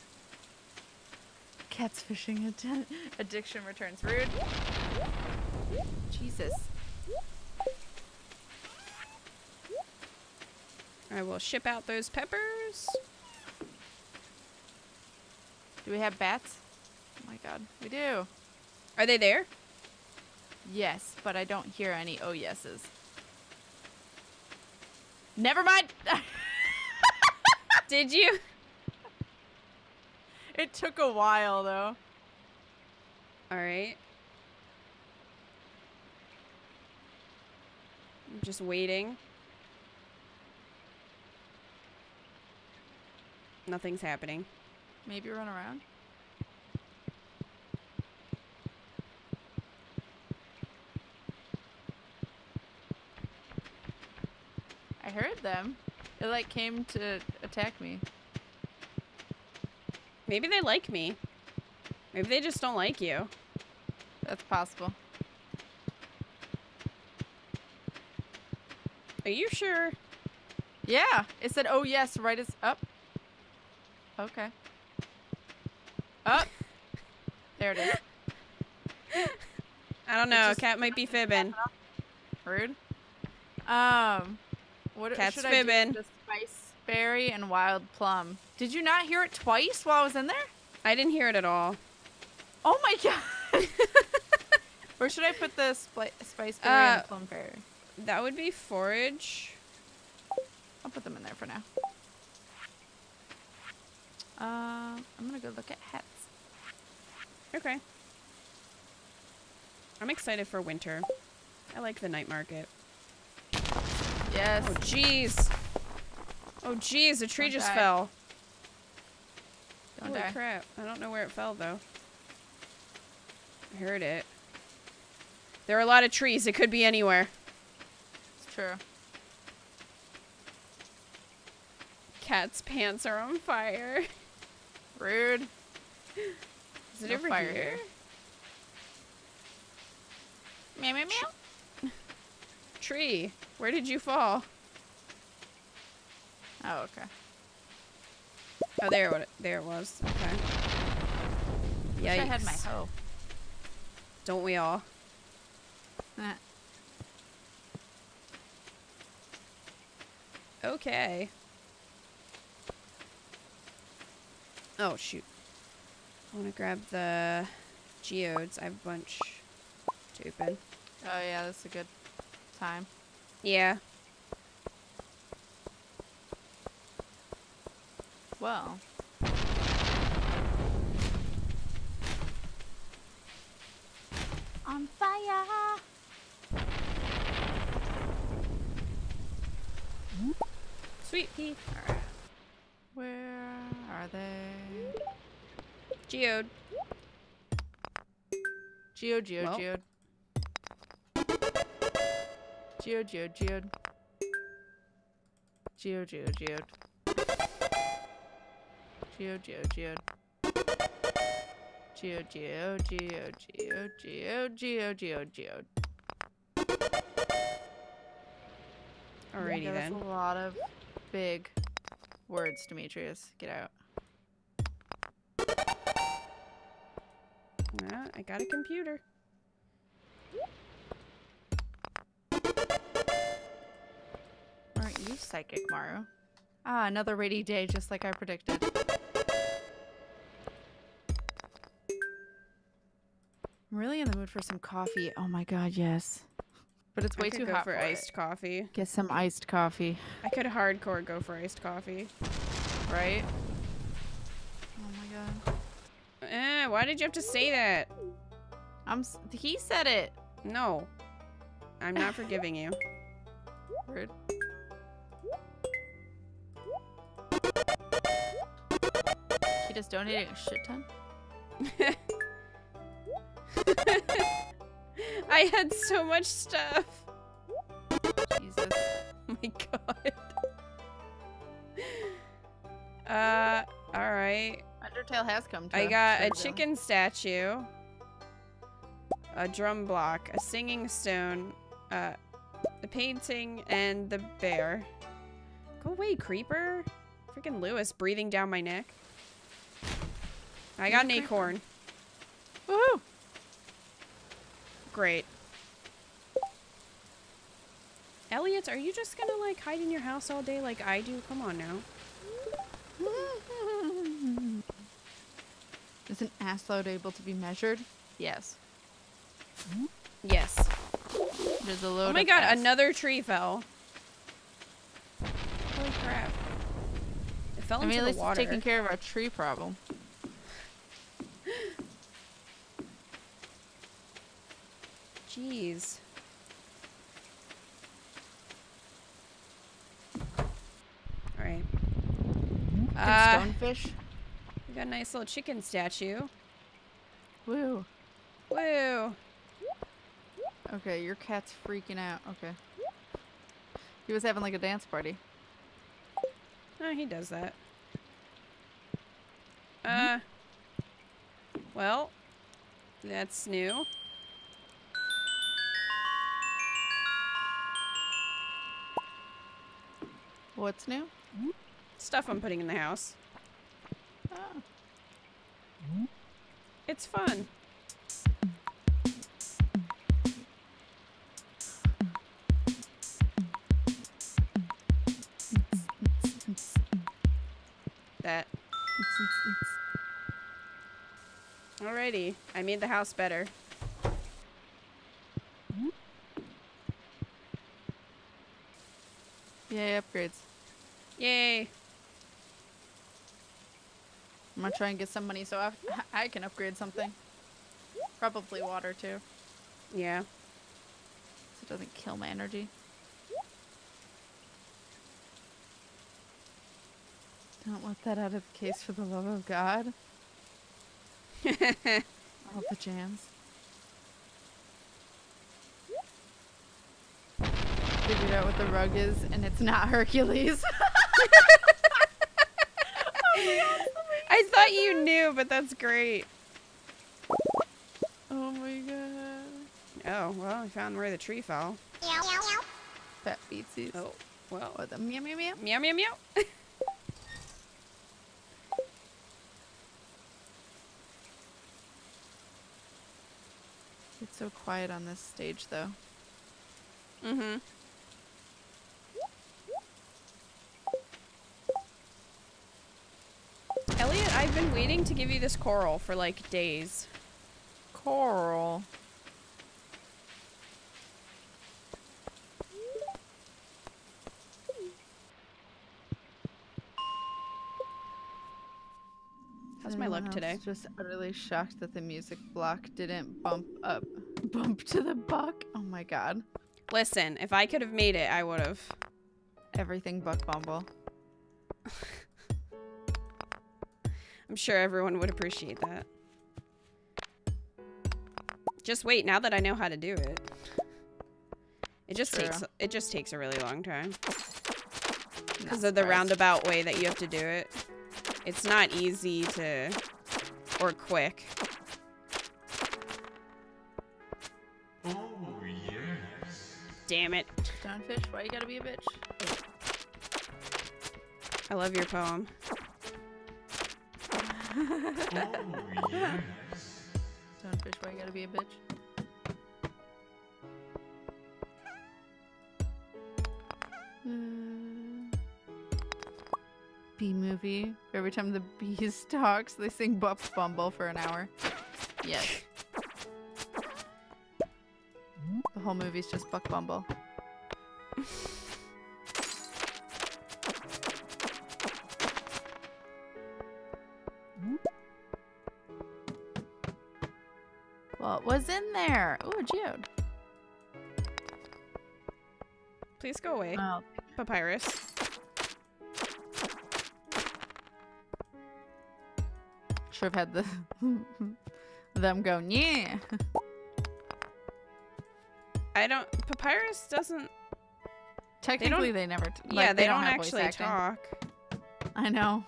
Cat's fishing addi- addiction returns. Rude. Jesus. I will ship out those peppers. Do we have bats? Oh my god, we do. Are they there? Yes, but I don't hear any oh yeses. Never mind. Did you? It took a while though. All right. I'm just waiting. Nothing's happening. Maybe run around. I heard them. It like came to attack me. Maybe they like me. Maybe they just don't like you. That's possible. Are you sure? Yeah, it said oh yes right as up. Okay. Up. There it is. I don't know. just- Cat might be fibbing. Rude. Um, what Cat's should I fibbing. do? The spice berry and wild plum. Did you not hear it twice while I was in there? I didn't hear it at all. Oh my god. Where should I put the spli- spice berry Uh, and the plum berry? That would be forage. I'll put them in there for now. Uh, I'm gonna go look at hats. Okay. I'm excited for winter. I like the night market. Yes. Oh, jeez. Oh, jeez. A tree Don't just die. fell. Don't Holy die. crap. I don't know where it fell, though. I heard it. There are a lot of trees. It could be anywhere. It's true. Cat's pants are on fire. Rude. Is it No over fire here? here. Meow meow meow. Tree. Where did you fall? Oh, okay. Oh, there, what it, there it was. Okay. Wish Yikes. I had my hoe. Don't we all? Eh. Okay. Oh, shoot. I want to grab the geodes. I have a bunch to open. Oh yeah, that's a good time. Yeah. Well. On fire. Sweet pea. Where are they? Geode. Geode, geode, Well. geode. Geode, geode, geode. Geode, geode, geode. Geode, geode, geode. Geode, geode, geode, geode, geode, geode, geode, geode. Alrighty Yeah, then. that's a lot of big words, Demetrius. Get out. Yeah, I got a computer. Aren't you psychic, Maru? Ah, another rainy day, just like I predicted. I'm really in the mood for some coffee. Oh my god, yes. But it's way I could too go hot for for iced it. coffee. Get some iced coffee, I could hardcore go for iced coffee. right? Oh my god. Eh, why did you have to say that? I'm. S he said it. No. I'm not forgiving you. Rude. He just donating a shit ton. I had so much stuff. Jesus. Oh my god. Uh, alright. Undertale has come to I got a Shredville. chicken statue, a drum block, a singing stone, uh, a painting, and the bear. Go away, creeper. Freaking Lewis breathing down my neck. I got an Who's creeper? acorn. Woohoo! Great. Elliot, are you just gonna like hide in your house all day like I do? Come on now. Is an ass load able to be measured? Yes. Yes. There's a load Oh my of god, S. another tree fell. Holy crap. It fell I mean, into at the least water. it's taking care of our tree problem. Jeez. Alright. Uh, Stonefish. we got a nice little chicken statue. Woo. Woo! Okay, your cat's freaking out. Okay. He was having like a dance party. Oh, he does that. Uh. Well, that's new. What's new? Stuff I'm putting in the house. Oh. It's fun. That. Alrighty, I made the house better. Yay, upgrades. Yay! I'm gonna try and get some money so I, I can upgrade something. Probably water too, Yeah. so it doesn't kill my energy. Don't let that out of the case for the love of God. All the jams. Figured out what the rug is, and it's not Hercules. I thought you knew, but that's great. Oh my god. Oh, well, I found where the tree fell. Fat beatsies. Oh, well. Oh, the meow meow meow. Meow, meow, meow. It's so quiet on this stage, though. Mm-hmm. Elliot, I've been waiting to give you this coral for like days. Coral. How's my luck Everyone today? else Just utterly shocked that the music block didn't bump up, bump to the buck. Oh my god. Listen, if I could have made it, I would have. Everything Buck Bumble. I'm sure everyone would appreciate that. Just wait, now that I know how to do it. It just True. takes it just takes a really long time. Because Not of the surprised. roundabout way that you have to do it. It's not easy to or quick. Oh, yes. Damn it. Stonefish, why you gotta be a bitch? I love your poem. Oh, yes. Stonefish, why you gotta be a bitch? Mm. Bee movie. Every time the bees talks, they sing Buck Bumble for an hour. Yes. The whole movie's just Buck Bumble. What was in there? Ooh, a geode. Please go away. Oh, Papyrus. should have had the them go, yeah. I don't Papyrus doesn't Technically, they, never. T like, Yeah, they, don't, have voice actually acting. talk. I know.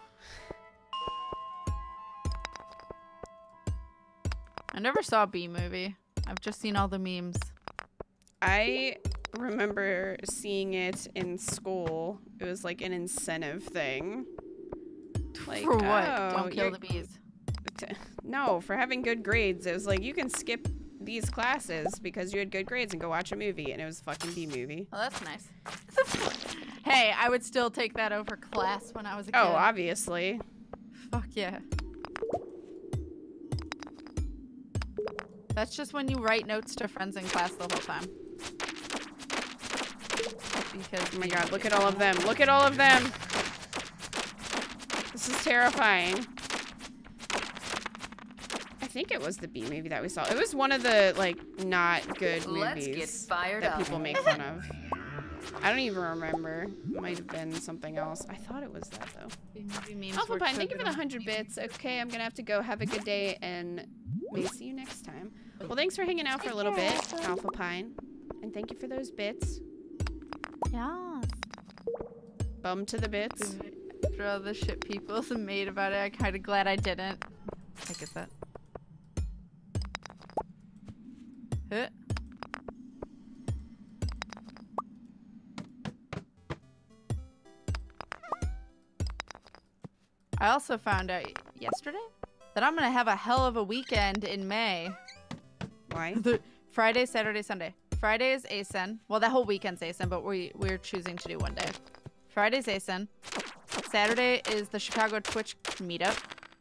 I never saw Bee movie. I've just seen all the memes. I remember seeing it in school. It was like an incentive thing. Like, For what? oh, Don't kill you're- the bees. t- no, for having good grades. It was like, you can skip these classes because you had good grades and go watch a movie. And it was a fucking B movie. Oh, that's nice. Hey, I would still take that over class when I was a kid. Oh, obviously. Fuck yeah. That's just when you write notes to friends in class the whole time. Because Oh my god, look at all of them. Look at all of them. This is terrifying. I think it was the B movie that we saw. It was one of the, like, not good Let's get movies fired that up. people make fun of. I don't even remember. It might have been something else. I thought it was that, though. B-movie memes Alpha work Pine, so thank you for good the on- one hundred bits. Okay, I'm gonna have to go. Have a good day, and may see you next time. Well, thanks for hanging out for a little bit, Alpha Pine. And thank you for those bits. Yeah. Bum to the bits. After all the shit people made about it, I'm kind of glad I didn't. I get that. Huh. I also found out yesterday that I'm gonna have a hell of a weekend in May. Why? The Friday, Saturday, Sunday. Friday is A S I N. Well, that whole weekend's A S I N, but we we're choosing to do one day. Friday's A S I N. Saturday is the Chicago Twitch meetup,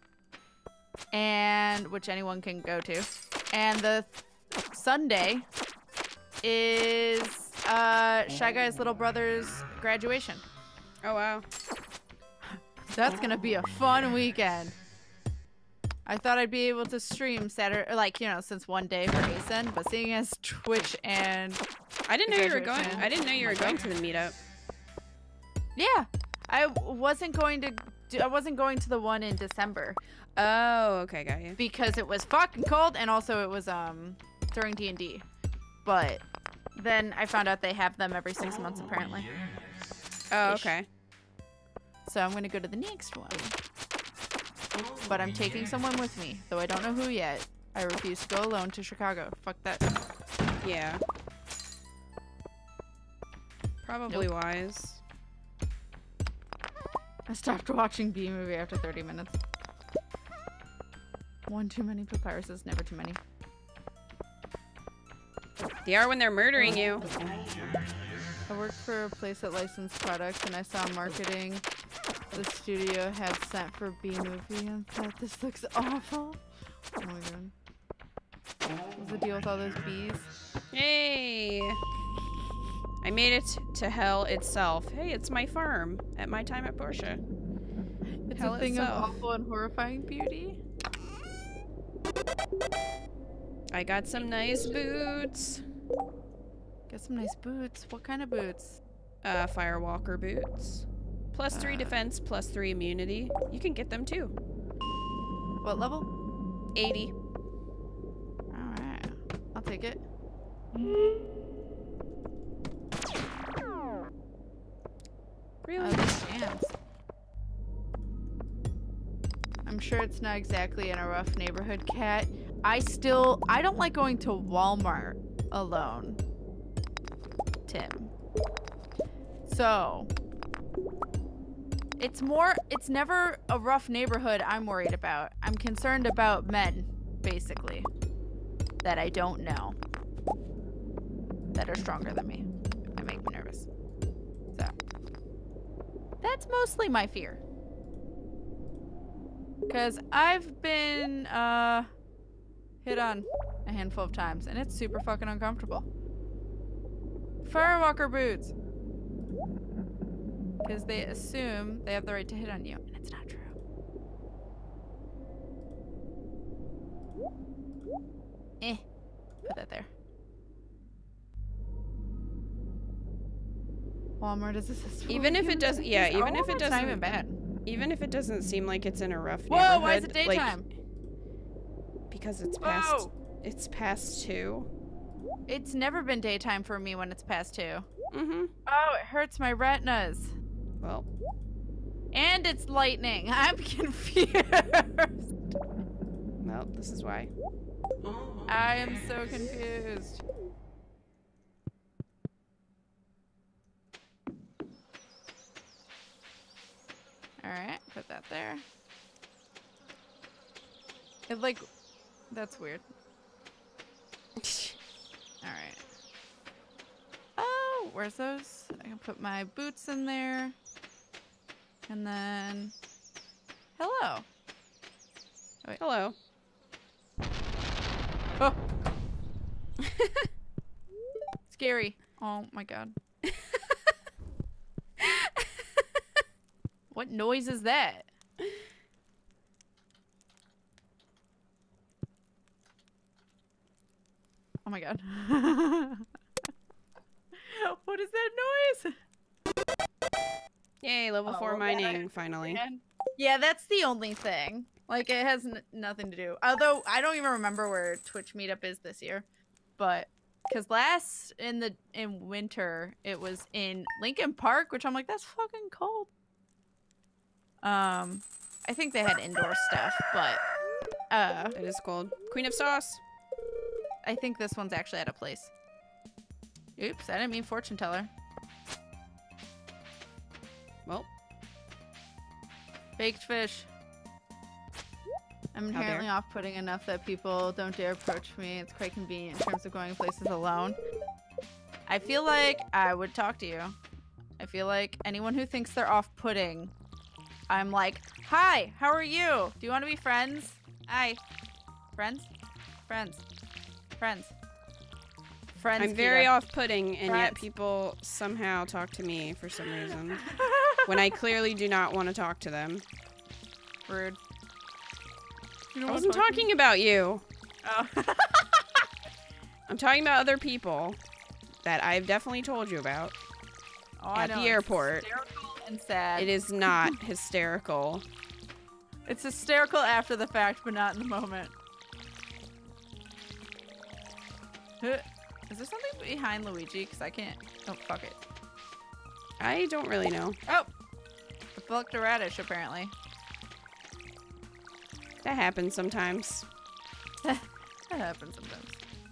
and which anyone can go to. And the th Sunday is uh, Shy Guy's little brother's graduation. Oh wow. That's gonna be a fun weekend. I thought I'd be able to stream Saturday, like, you know, since one day for A S I N, but seeing as Twitch and I didn't know you were going. Graduation. I didn't know you were going to the meetup. yeah, I wasn't going to. Do, I wasn't going to the one in December Oh, okay, got you. because it was fucking cold, and also it was um during D and D. But then I found out they have them every six months apparently. Oh, Ish. okay. So I'm gonna go to the next one. But I'm taking someone with me, though I don't know who yet. I refuse to go alone to Chicago. Fuck that. Yeah. Probably wise. I stopped watching B movie after thirty minutes. One too many papyruses, never too many. They are when they're murdering you. I worked for a place that licensed products, and I saw marketing the studio had sent for B movie and thought this looks awful. Oh my god. What's the deal with all those bees? Yay! I made it to hell itself. Hey, it's my farm at my time at Porsche. It's Hell a thing itself. of awful and horrifying beauty. I got some nice boots. Get some nice boots. What kind of boots? Uh, Firewalker boots. Plus three Uh. defense, plus three immunity. You can get them too. What level? eighty. Alright. I'll take it. Really? Oh, these jams. I'm sure it's not exactly in a rough neighborhood, Cat. I still, I don't like going to Walmart alone, Tim. So, it's more, it's never a rough neighborhood I'm worried about. I'm concerned about men, basically, that I don't know, that are stronger than me and make me nervous. So, that's mostly my fear. Because I've been uh, hit on a handful of times, and it's super fucking uncomfortable. Firewalker boots. Because they assume they have the right to hit on you, and it's not true. Eh. Put that there. Walmart is accessible. Even if it doesn't- yeah, Oh, even if it Walmart's not even doesn't- bad. Even if it doesn't seem like it's in a rough Whoa, neighborhood. why is it like- daytime? because it's past. Whoa! It's past two. It's never been daytime for me when it's past two. Mm-hmm. Oh, it hurts my retinas. Well, And it's lightning. I'm confused. well, this is why. I am so confused. Alright, put that there. It like, that's weird. Alright. Oh, where's those? I can put my boots in there. And then, hello. Hello. Oh, Scary. Oh my god. What noise is that? Oh my god. What is that noise? Yay, level Oh, four okay. mining, finally. Yeah, that's the only thing. Like, it has n nothing to do. Although, I don't even remember where Twitch meetup is this year. But, because last, in the, in winter, it was in Lincoln Park, which I'm like, that's fucking cold. Um, I think they had indoor stuff, but, uh, It is cold. Queen of Sauce. I think this one's actually at a place. Oops, I didn't mean fortune teller. Well, Baked fish. I'm How inherently dare. off-putting enough that people don't dare approach me. It's quite convenient in terms of going places alone. I feel like I would talk to you. I feel like anyone who thinks they're off-putting, I'm like, hi, how are you? Do you want to be friends? Hi. Friends? Friends. Friends. Friends. I'm very Kita. off-putting, and yet Friends. people somehow talk to me for some reason. When I clearly do not want to talk to them. Rude. You I don't wasn't wanna talk to talking about you. me? Oh. I'm talking about other people that I've definitely told you about. Oh, I At the know, it's airport. hysterical and sad. It is not hysterical. It's hysterical after the fact, but not in the moment. Huh. Is there something behind Luigi? Because I can't. Oh, fuck it. I don't really know. Oh! I plucked a radish, apparently. That happens sometimes. That happens sometimes.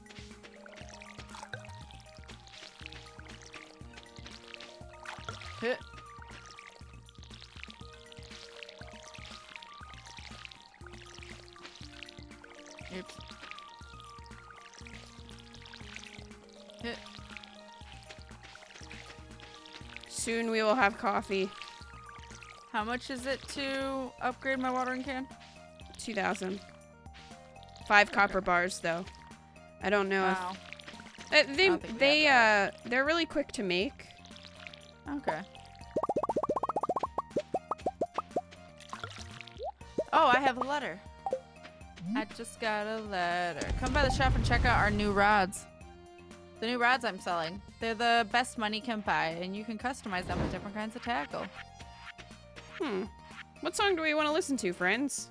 Huh. Oops. Huh. Soon we will have coffee. How much is it to upgrade my watering can? two thousand. Five Okay. copper bars, though. I don't know Wow. if... Uh, they, don't think we they, have uh, they're really quick to make. Okay. Oh, I have a letter. I just got a letter. Come by the shop and check out our new rods. The new rods I'm selling. They're the best money can buy, and you can customize them with different kinds of tackle. Hmm. What song do we want to listen to, friends?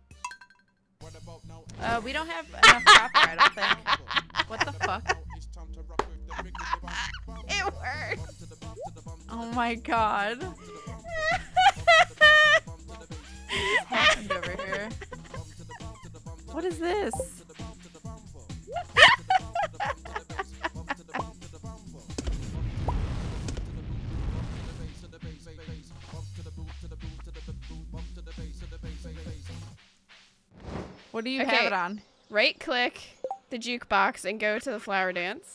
Uh, we don't have enough copper, I don't think. What the fuck? It worked! Oh my god. What happened over here? What is this? What do you Okay. have it on? Right click the jukebox and go to the flower dance.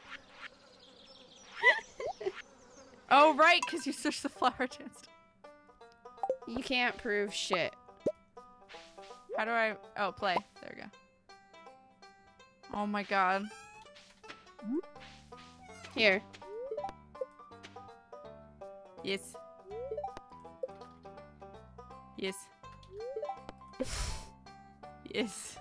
Oh, right, because you switched the flower dance. You can't prove shit. How do I... Oh, play. There we go. Oh my god. Here. Yes. Yes. Yes.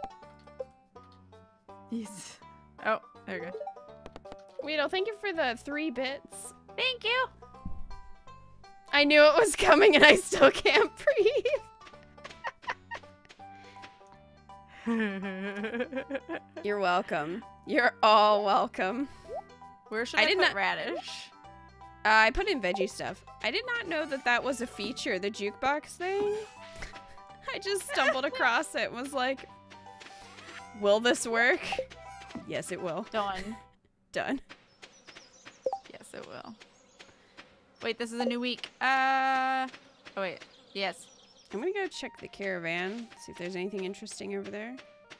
Yes. Oh, there we go. Weedle, thank you for the three bits. Thank you! I knew it was coming and I still can't breathe. You're welcome. You're all welcome. Where should I I, did put not- radish? Uh, I put in veggie stuff. I did not know that that was a feature, the jukebox thing. I just stumbled across it and was like, will this work? Yes, it will. Done. Done. Yes, it will. Wait, this is a new week. Uh. Oh, wait. Yes. I'm gonna go check the caravan, see if there's anything interesting over there.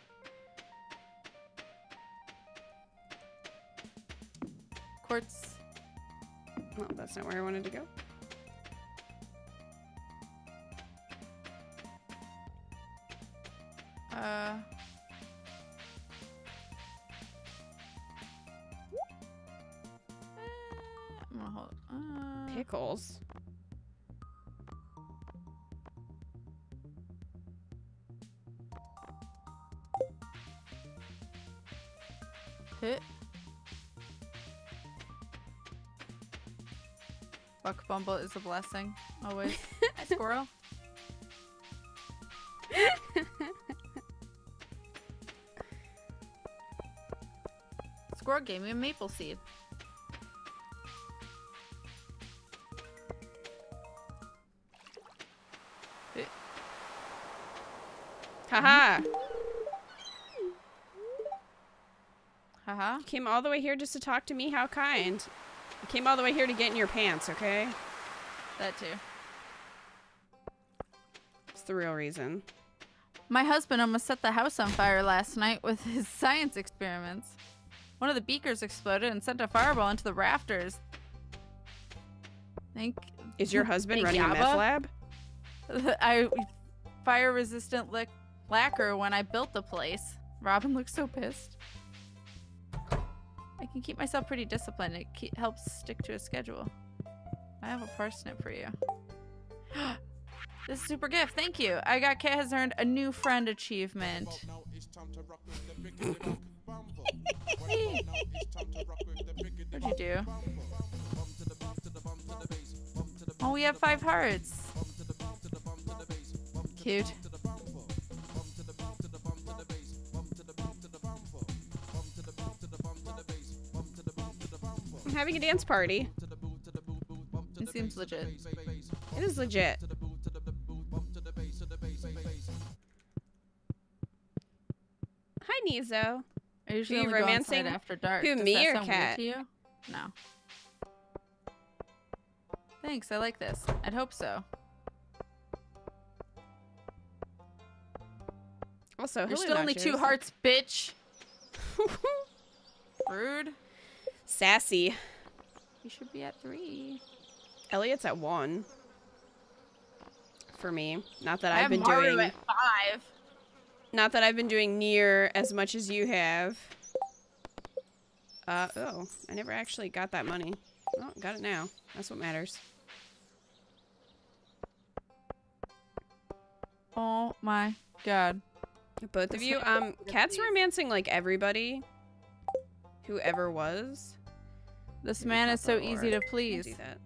Quartz. Well, that's not where I wanted to go. Uh. Pickles. Hit. Buck Bumble is a blessing. Always. Squirrel. Squirrel gave me a maple seed. Hit. Haha. Haha. You came all the way here just to talk to me? How kind. You came all the way here to get in your pants, okay? That too. It's the real reason. My husband almost set the house on fire last night with his science experiments. One of the beakers exploded and sent a fireball into the rafters. Think Is your husband Think running a meth Yaba? lab? I fire resistant lic lacquer when I built the place. Robin looks so pissed. I can keep myself pretty disciplined. It ke helps stick to a schedule. I have a parsnip for you. This is a super gift. Thank you. I got Cat has earned a new friend achievement. What'd you do? Oh, we have five hearts. Cute. I'm having a dance party. It seems legit. It is legit. Hi, Nizo. I usually you only go romancing? outside after dark. Who, Does me that or sound weird Cat? to you? No. Thanks, I like this. I'd hope so. Also, There's hello, still only two Nachos. hearts, bitch. Rude. Sassy. You should be at three. Elliot's at one. For me. Not that I I've have been Maru doing. at five. Not that I've been doing near as much as you have. Uh, oh. I never actually got that money. Oh, got it now. That's what matters. Oh my god. Both of you. Um, Cat's romancing like everybody who ever was. This Maybe man is so Papa easy or- to I'll please. do that.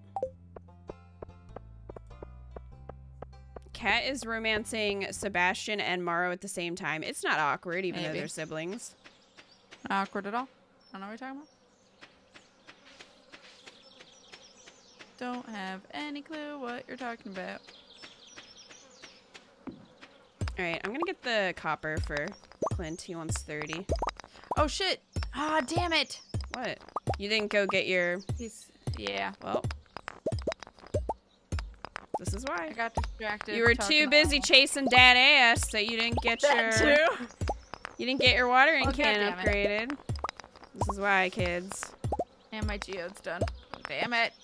Cat is romancing Sebastian and Maro at the same time. It's not awkward, even though Maybe. they're siblings. Not awkward at all. I don't know what you're talking about. Don't have any clue what you're talking about. Alright, I'm gonna get the copper for Clint. He wants thirty. Oh shit! Ah, damn it! What? You didn't go get your... He's yeah. Well... This is I why. got distracted. You were talking too busy all- chasing that ass that you didn't get That your... too. You didn't get your watering Oh, can goddammit. upgraded. This is why, kids. And my geode's done. Damn it.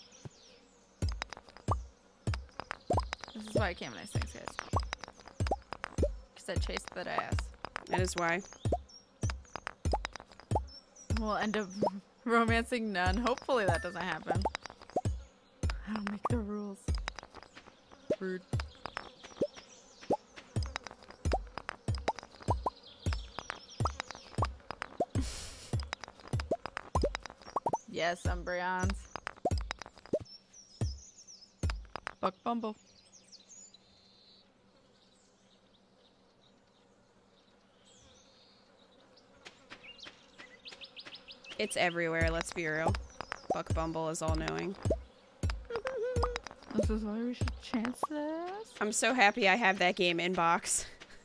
This is why I can't nice things, guys. Because I chased that ass. That is why. We'll end up romancing none. Hopefully that doesn't happen. I don't make the rules. Rude. Yes, Umbreons. Buck Bumble. It's everywhere, let's be real. Buck Bumble is all-knowing. This is why we should chance this. I'm so happy I have that game in box.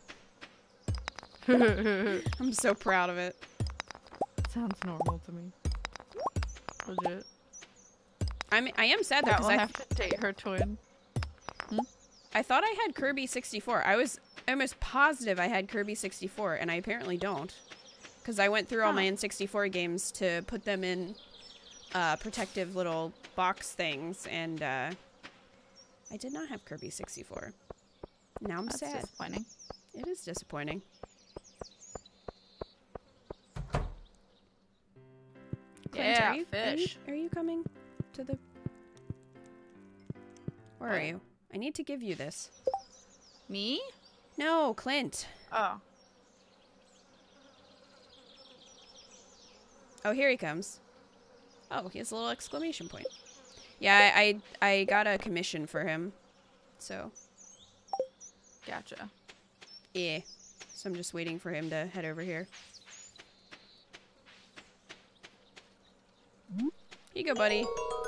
I'm so proud of it. Sounds normal to me. Legit. I'm, I am sad though, That because will I, have to date her twin. I thought I had Kirby sixty-four. I was almost positive I had Kirby sixty-four, and I apparently don't. Because I went through all Huh. my N sixty-four games to put them in uh, protective little box things, and uh, I did not have Kirby sixty-four. Now I'm That's sad. disappointing. It is disappointing. Clint, Yeah, are you, Are you, fish. are you coming to the... Where are you? I need to give you this. Me? No, Clint. Oh. Oh, here he comes. Oh, he has a little exclamation point. Yeah, I I, I got a commission for him. So, Gotcha. yeah. So I'm just waiting for him to head over here. Here you go, buddy.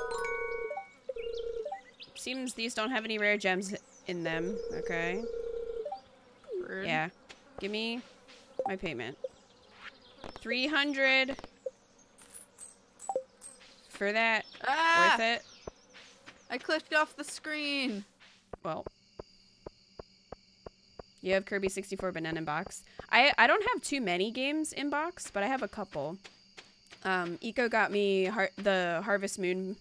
Seems these don't have any rare gems in them. Okay. Rude. Yeah. Give me my payment. three hundred for that. Ah! Worth it? I clicked off the screen. Well. You have Kirby sixty-four Banana in box. I, I don't have too many games in box, but I have a couple. Um, Eco got me har the Harvest Moon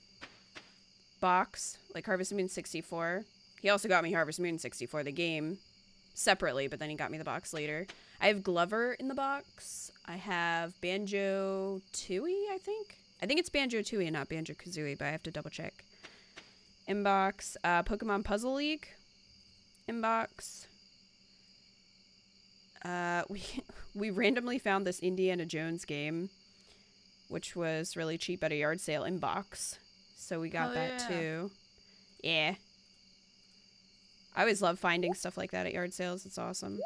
box, like Harvest Moon sixty-four. He also got me Harvest Moon sixty-four, the game, separately, but then he got me the box later. I have Glover in the box. I have Banjo-Tooie, I think. I think it's Banjo-Tooie and not Banjo-Kazooie, but I have to double check. Inbox, uh, Pokemon Puzzle League. Inbox. Uh, we we randomly found this Indiana Jones game, which was really cheap at a yard sale in box. So we got Oh, that yeah. too. Yeah. I always love finding stuff like that at yard sales. It's awesome.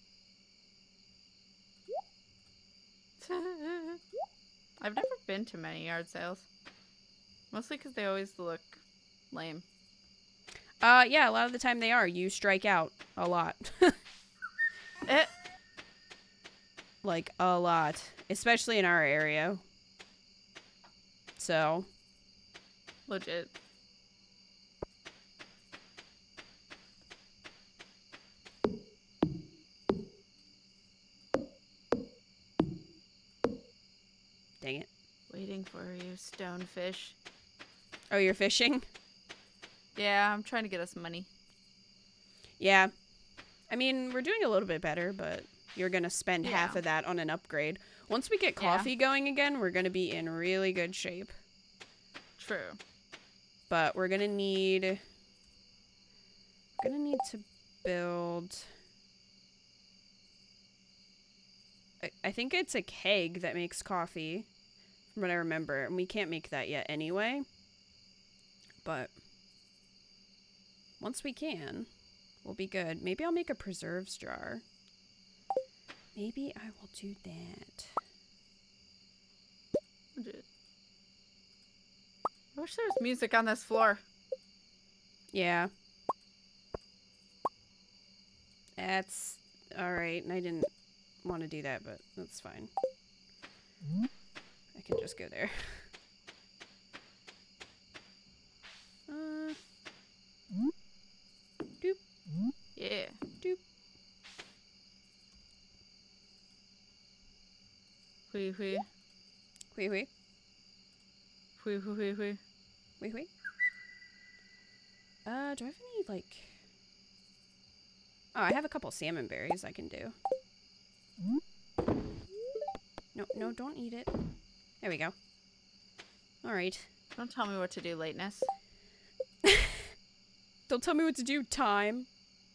I've never been to many yard sales. Mostly because they always look lame. Uh, yeah, a lot of the time they are. You strike out a lot. Eh. Like, a lot. Especially in our area. So, Legit. dang it. Waiting for you, stonefish. Oh, you're fishing? Yeah, I'm trying to get us money. Yeah. I mean, we're doing a little bit better, but you're going to spend Yeah. half of that on an upgrade. Once we get coffee Yeah. going again, we're going to be in really good shape. True. But we're going to need... We're going to need to build... I, I think it's a keg that makes coffee, from what I remember. And we can't make that yet anyway. But... once we can, we'll be good. Maybe I'll make a preserves jar. Maybe I will do that. Legit. I wish there was music on this floor. Yeah. That's alright. And I didn't want to do that, but that's fine. I can just go there. uh, doop, Yeah. doop. Hui hui. Wee wee. Hui hui hui hui. Wee wee. Uh, do I have any, like... Oh, I have a couple salmon berries I can do. No, no, don't eat it. There we go. Alright. Don't tell me what to do, lateness. Don't tell me what to do, time.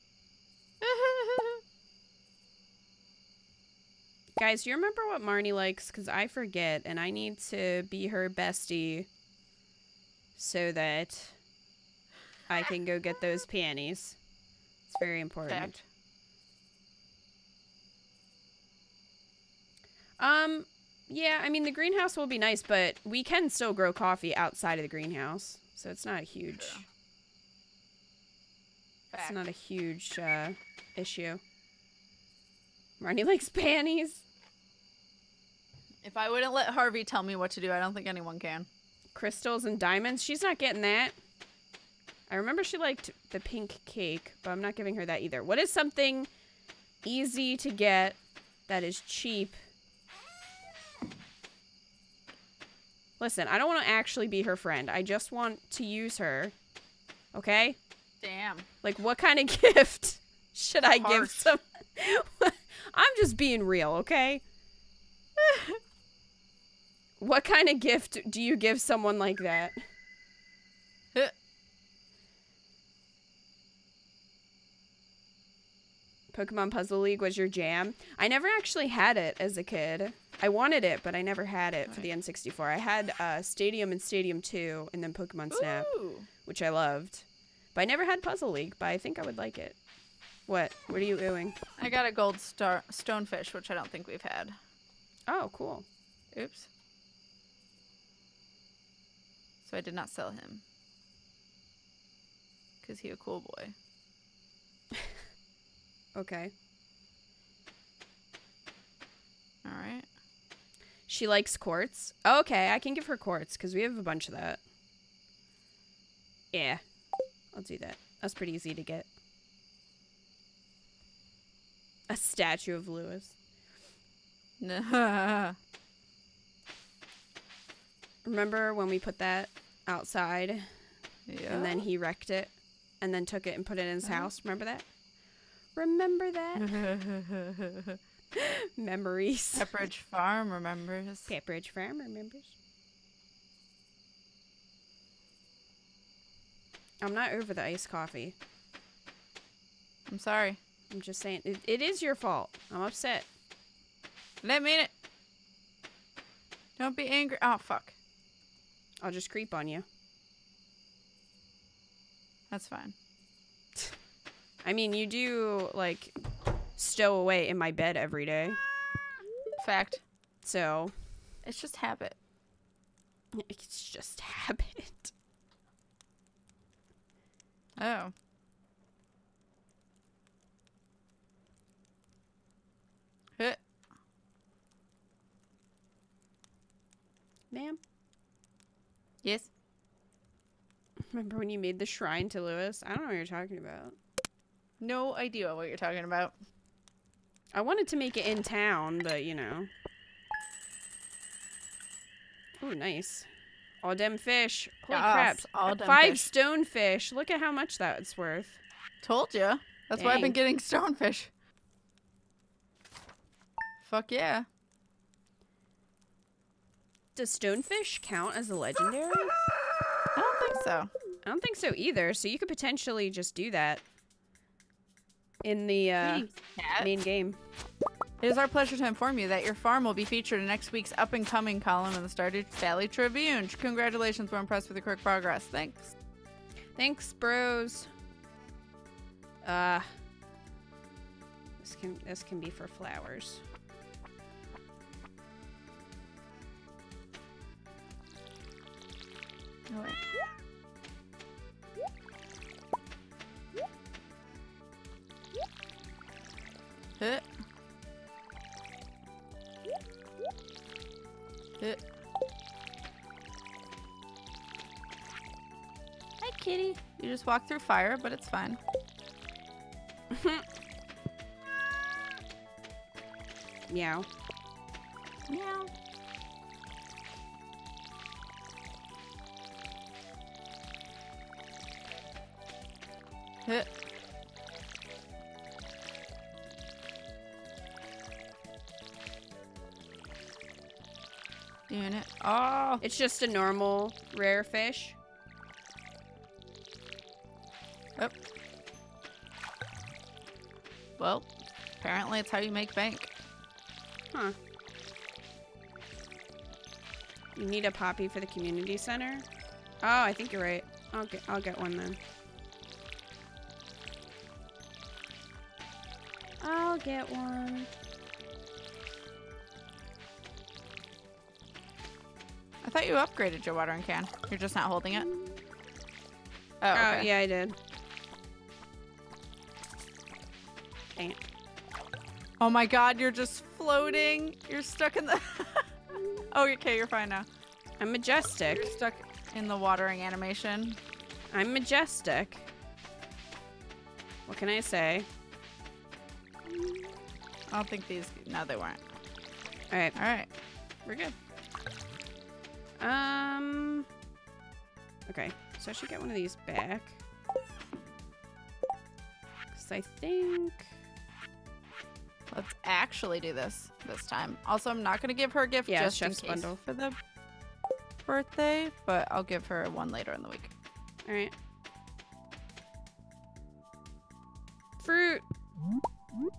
Guys, do you remember what Marnie likes? Because I forget, and I need to be her bestie so that I can go get those panties. It's very important. Fact. Um, yeah, I mean, the greenhouse will be nice, but we can still grow coffee outside of the greenhouse, so it's not a huge... True. It's Fact. not a huge, uh, issue. Marnie likes panties. If I wouldn't let Harvey tell me what to do, I don't think anyone can. Crystals and diamonds. She's not getting that. I remember she liked the pink cake, but I'm not giving her that either. What is something easy to get that is cheap? Listen, I don't want to actually be her friend. I just want to use her. Okay? Damn. Like, what kind of gift should I give Harsh. some... I'm just being real, okay? What kind of gift do you give someone like that? Pokemon Puzzle League was your jam. I never actually had it as a kid. I wanted it, but I never had it for the N sixty-four. I had uh, Stadium and Stadium two, and then Pokemon Snap, Ooh. which I loved. But I never had Puzzle League, but I think I would like it. What? What are you doing? I got a gold star stonefish, which I don't think we've had. Oh, cool. Oops. So I did not sell him. Because he a cool boy. Okay. Alright. She likes quartz. Oh, okay, I can give her quartz, because we have a bunch of that. Yeah. I'll do that. That's pretty easy to get. A statue of Lewis. Remember when we put that outside Yeah. and then he wrecked it and then took it and put it in his house? Remember that? Remember that? Memories. Pepperidge Farm remembers. Pepperidge Farm remembers. I'm not over the iced coffee. I'm sorry. I'm just saying, it, it is your fault. I'm upset. Didn't mean it. Don't be angry. Oh, fuck. I'll just creep on you. That's fine. I mean, you do, like, stow away in my bed every day. Fact. So, It's just habit. it's just habit. Oh. Huh. Ma'am, Yes. remember when you made the shrine to Lewis? I don't know what you're talking about. No idea what you're talking about. I wanted to make it in town, but, you know. Ooh, nice. All dem fish. Holy Yes, crap. all dem Five fish. stonefish. Look at how much that's worth. Told you. That's why I've been Dang. getting stonefish. Fuck yeah. Does stonefish count as a legendary? I don't think so. I don't think so either. So you could potentially just do that in the uh, Thanks, cat. main game. It is our pleasure to inform you that your farm will be featured in next week's up-and-coming column in the Stardew Valley Tribune. Congratulations, we're impressed with your quick progress. Thanks. Thanks, bros. Uh, this can this can be for flowers. Oh, wait. Hit. Hit. Hi, kitty. You just walked through fire, but it's fine. Meow. Meow. Hit. Doing it. Oh. It's just a normal rare fish. Yep. Well, apparently it's how you make bank. Huh. You need a poppy for the community center? Oh, I think you're right. I'll get I'll get one then. I'll get one. I thought you upgraded your watering can. You're just not holding it? Oh, Oh, okay. yeah, I did. Dang it. Oh my god, you're just floating. You're stuck in the... Oh, okay, you're fine now. I'm majestic. You're stuck in the watering animation. I'm majestic. What can I say? I don't think these... No, they weren't. Alright, Alright. we're good. Um... Okay, so I should get one of these back. Because I think... Let's actually do this this time. Also, I'm not going to give her a gift Yeah, just in chef's case bundle. for the birthday, but I'll give her one later in the week. Alright. Fruit!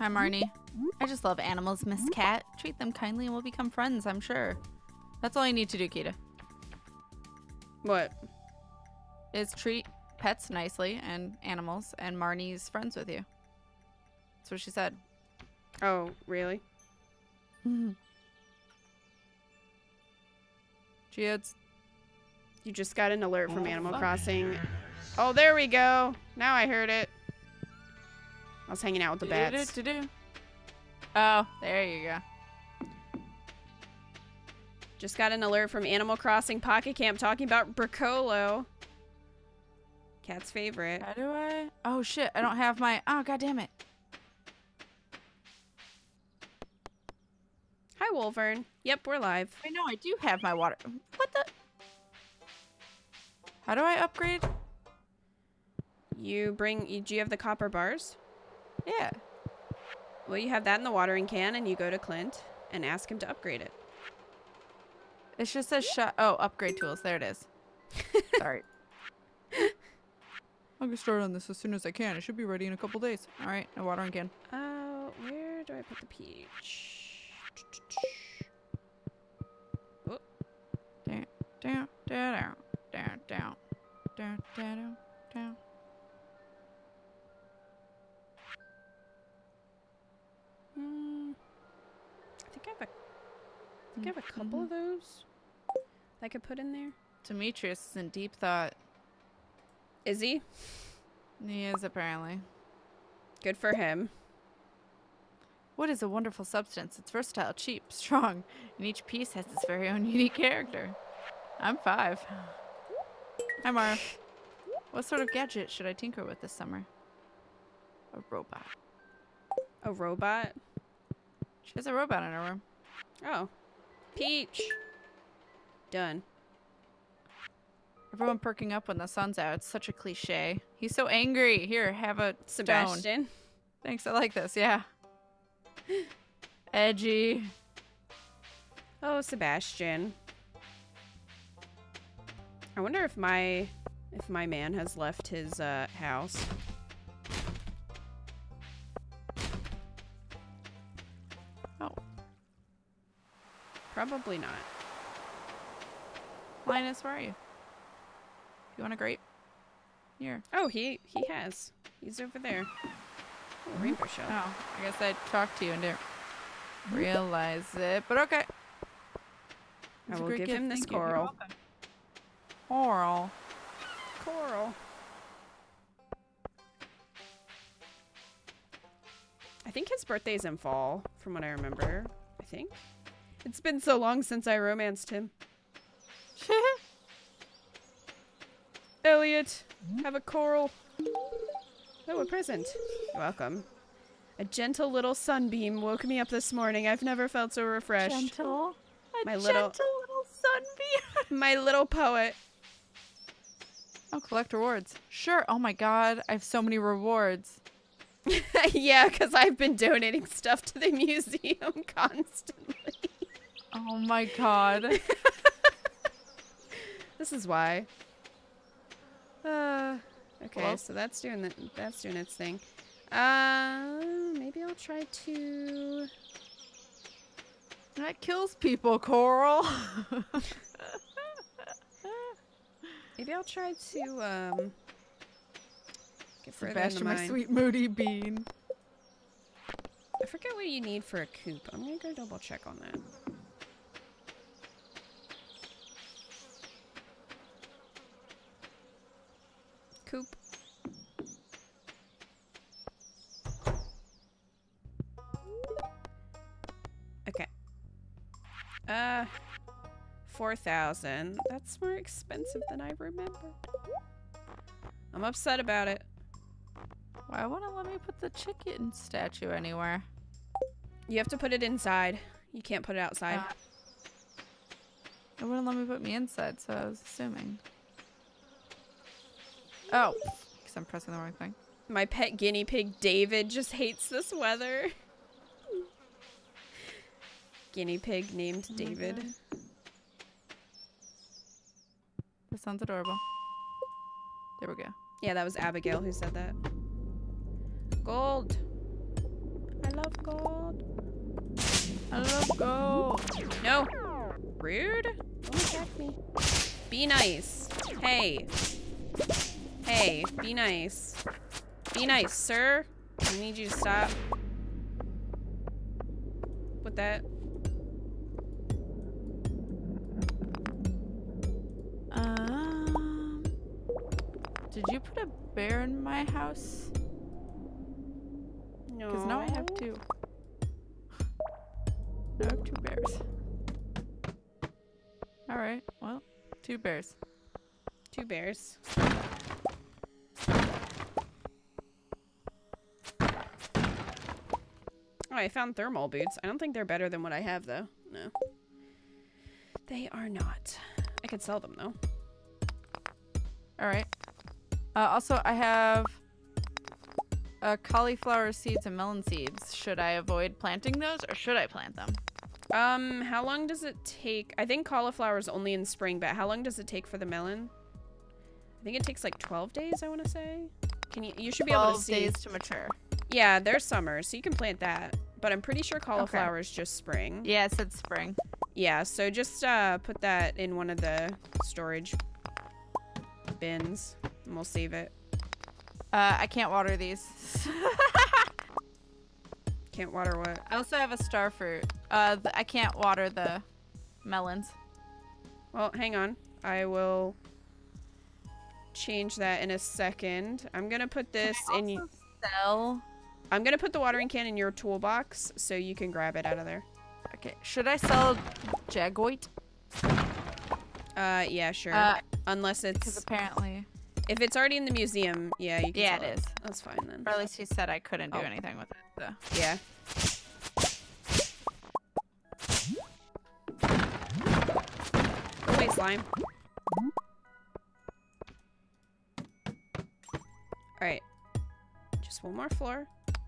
Hi, Marnie. I just love animals, Miss Cat. Treat them kindly and we'll become friends, I'm sure. That's all you need to do, Kita. What? Is treat pets nicely and animals, and Marnie's friends with you. That's what she said. Oh, really? Geodes. You just got an alert from Oh, Animal fuck. Crossing. Oh, there we go. Now I heard it. I was hanging out with the bats. Do-do-do-do. Oh, there you go. Just got an alert from Animal Crossing Pocket Camp talking about Bricolo. Cat's favorite. How do I? Oh shit! I don't have my. Oh god damn it! Hi, Wolvern. Yep, we're live. I know I do have my water. What the? How do I upgrade? You bring. You, do you have the copper bars? Yeah. Well, you have that in the watering can, and you go to Clint and ask him to upgrade it. It just says shut. Oh, upgrade tools. There it is. Sorry. I'll get started on this as soon as I can. It should be ready in a couple days. All right, no watering can. Uh, where do I put the peach? Oh, Down, down, down, down, down, down, down, down. hmm. I think I have a. I think I have a couple Mm-hmm. of those I could put in there. Demetrius is in deep thought. Is he? He is apparently. Good for him. What is a wonderful substance? It's versatile, cheap, strong, and each piece has its very own unique character. I'm five. Hi, Mara. What sort of gadget should I tinker with this summer? A robot. A robot? She has a robot in her room. Oh. Peach. Done. Everyone perking up when the sun's out. It's such a cliche. He's so angry. Here, have a stone. Sebastian. Thanks, I like this. Yeah. Edgy. Oh, Sebastian. I wonder if my if my man has left his uh, house. Oh, Probably not. Linus, where are you? You want a grape? Here. Oh, he he has. He's over there. Oh, rainbow shell. Oh, I guess I talked to you and didn't realize it, but okay. I It's a will great give gift. him this Thank you. You're coral. welcome. Coral. Coral. I think his birthday's in fall, from what I remember. I think. It's been so long since I romanced him. Elliot, have a coral. Oh, a present. You're welcome. A gentle little sunbeam woke me up this morning. I've never felt so refreshed. Gentle. A My gentle little- little sunbeam. My little poet. Oh, collect rewards. Sure. Oh my god, I have so many rewards. Yeah, because I've been donating stuff to the museum constantly. Oh my god. This is why. Uh, okay, Hello? so that's doing the, that's doing its thing. Uh, maybe I'll try to. That kills people, Coral. Maybe I'll try to um. Get further into Sebastian, my mine. sweet moody bean. I forget what you need for a coop. I'm gonna go double check on that. Coop. Okay. Uh, four thousand. That's more expensive than I remembered. I'm upset about it. Why won't it let me put the chicken statue anywhere? You have to put it inside. You can't put it outside. Uh, It wouldn't let me put me inside, so I was assuming. Oh, because I'm pressing the wrong thing. My pet guinea pig David just hates this weather. Guinea pig named my David. God. This sounds adorable. There we go. Yeah, that was Abigail who said that. Gold. I love gold. I love gold. No. Rude. Don't attack me. Be nice. Hey. Hey, be nice. Be nice, sir. I need you to stop with that. Um, did you put a bear in my house? No. Because now I have two. Now I have two bears. Alright, well, two bears. Two bears. Oh, I found thermal boots. I don't think they're better than what I have, though. No. They are not. I could sell them, though. Alright. Uh, also, I have uh, cauliflower seeds and melon seeds. Should I avoid planting those, or should I plant them? Um, how long does it take? I think cauliflower is only in spring, but how long does it take for the melon? I think it takes like twelve days, I want to say. Can you, you should be able to twelve see. days to mature. Yeah, they're summer, so you can plant that. But I'm pretty sure cauliflower is just spring. Yeah, it said spring. Yeah, so just uh, put that in one of the storage bins, and we'll save it. Uh, I can't water these. Can't water what? I also have a star fruit. Uh, th I can't water the melons. Well, hang on. I will change that in a second. I'm gonna put this in. y- Sell. I'm gonna put the watering can in your toolbox so you can grab it out of there. Okay. Should I sell Jagoite? Uh, yeah, sure. Uh, Unless Because it's apparently, if it's already in the museum, yeah, you can. yeah, sell it is. That's fine then. Or at least he said I couldn't do Oh. anything with it. So. Yeah. Go away, slime. Alright. Just one more floor.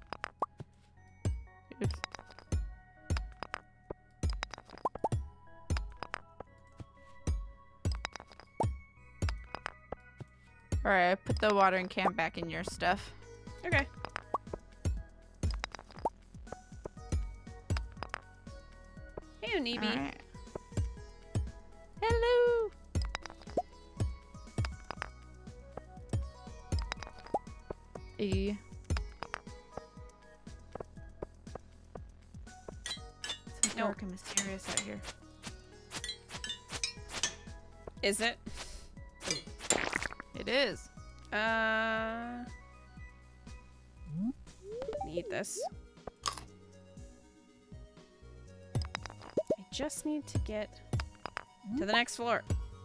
Oops. Alright, I put the watering can back in your stuff. Okay. Hey, Onibi. Alright. Hello! E. It's so No. dark and mysterious out here. Is it? It is. Uh. Need this. I just need to get to the next floor.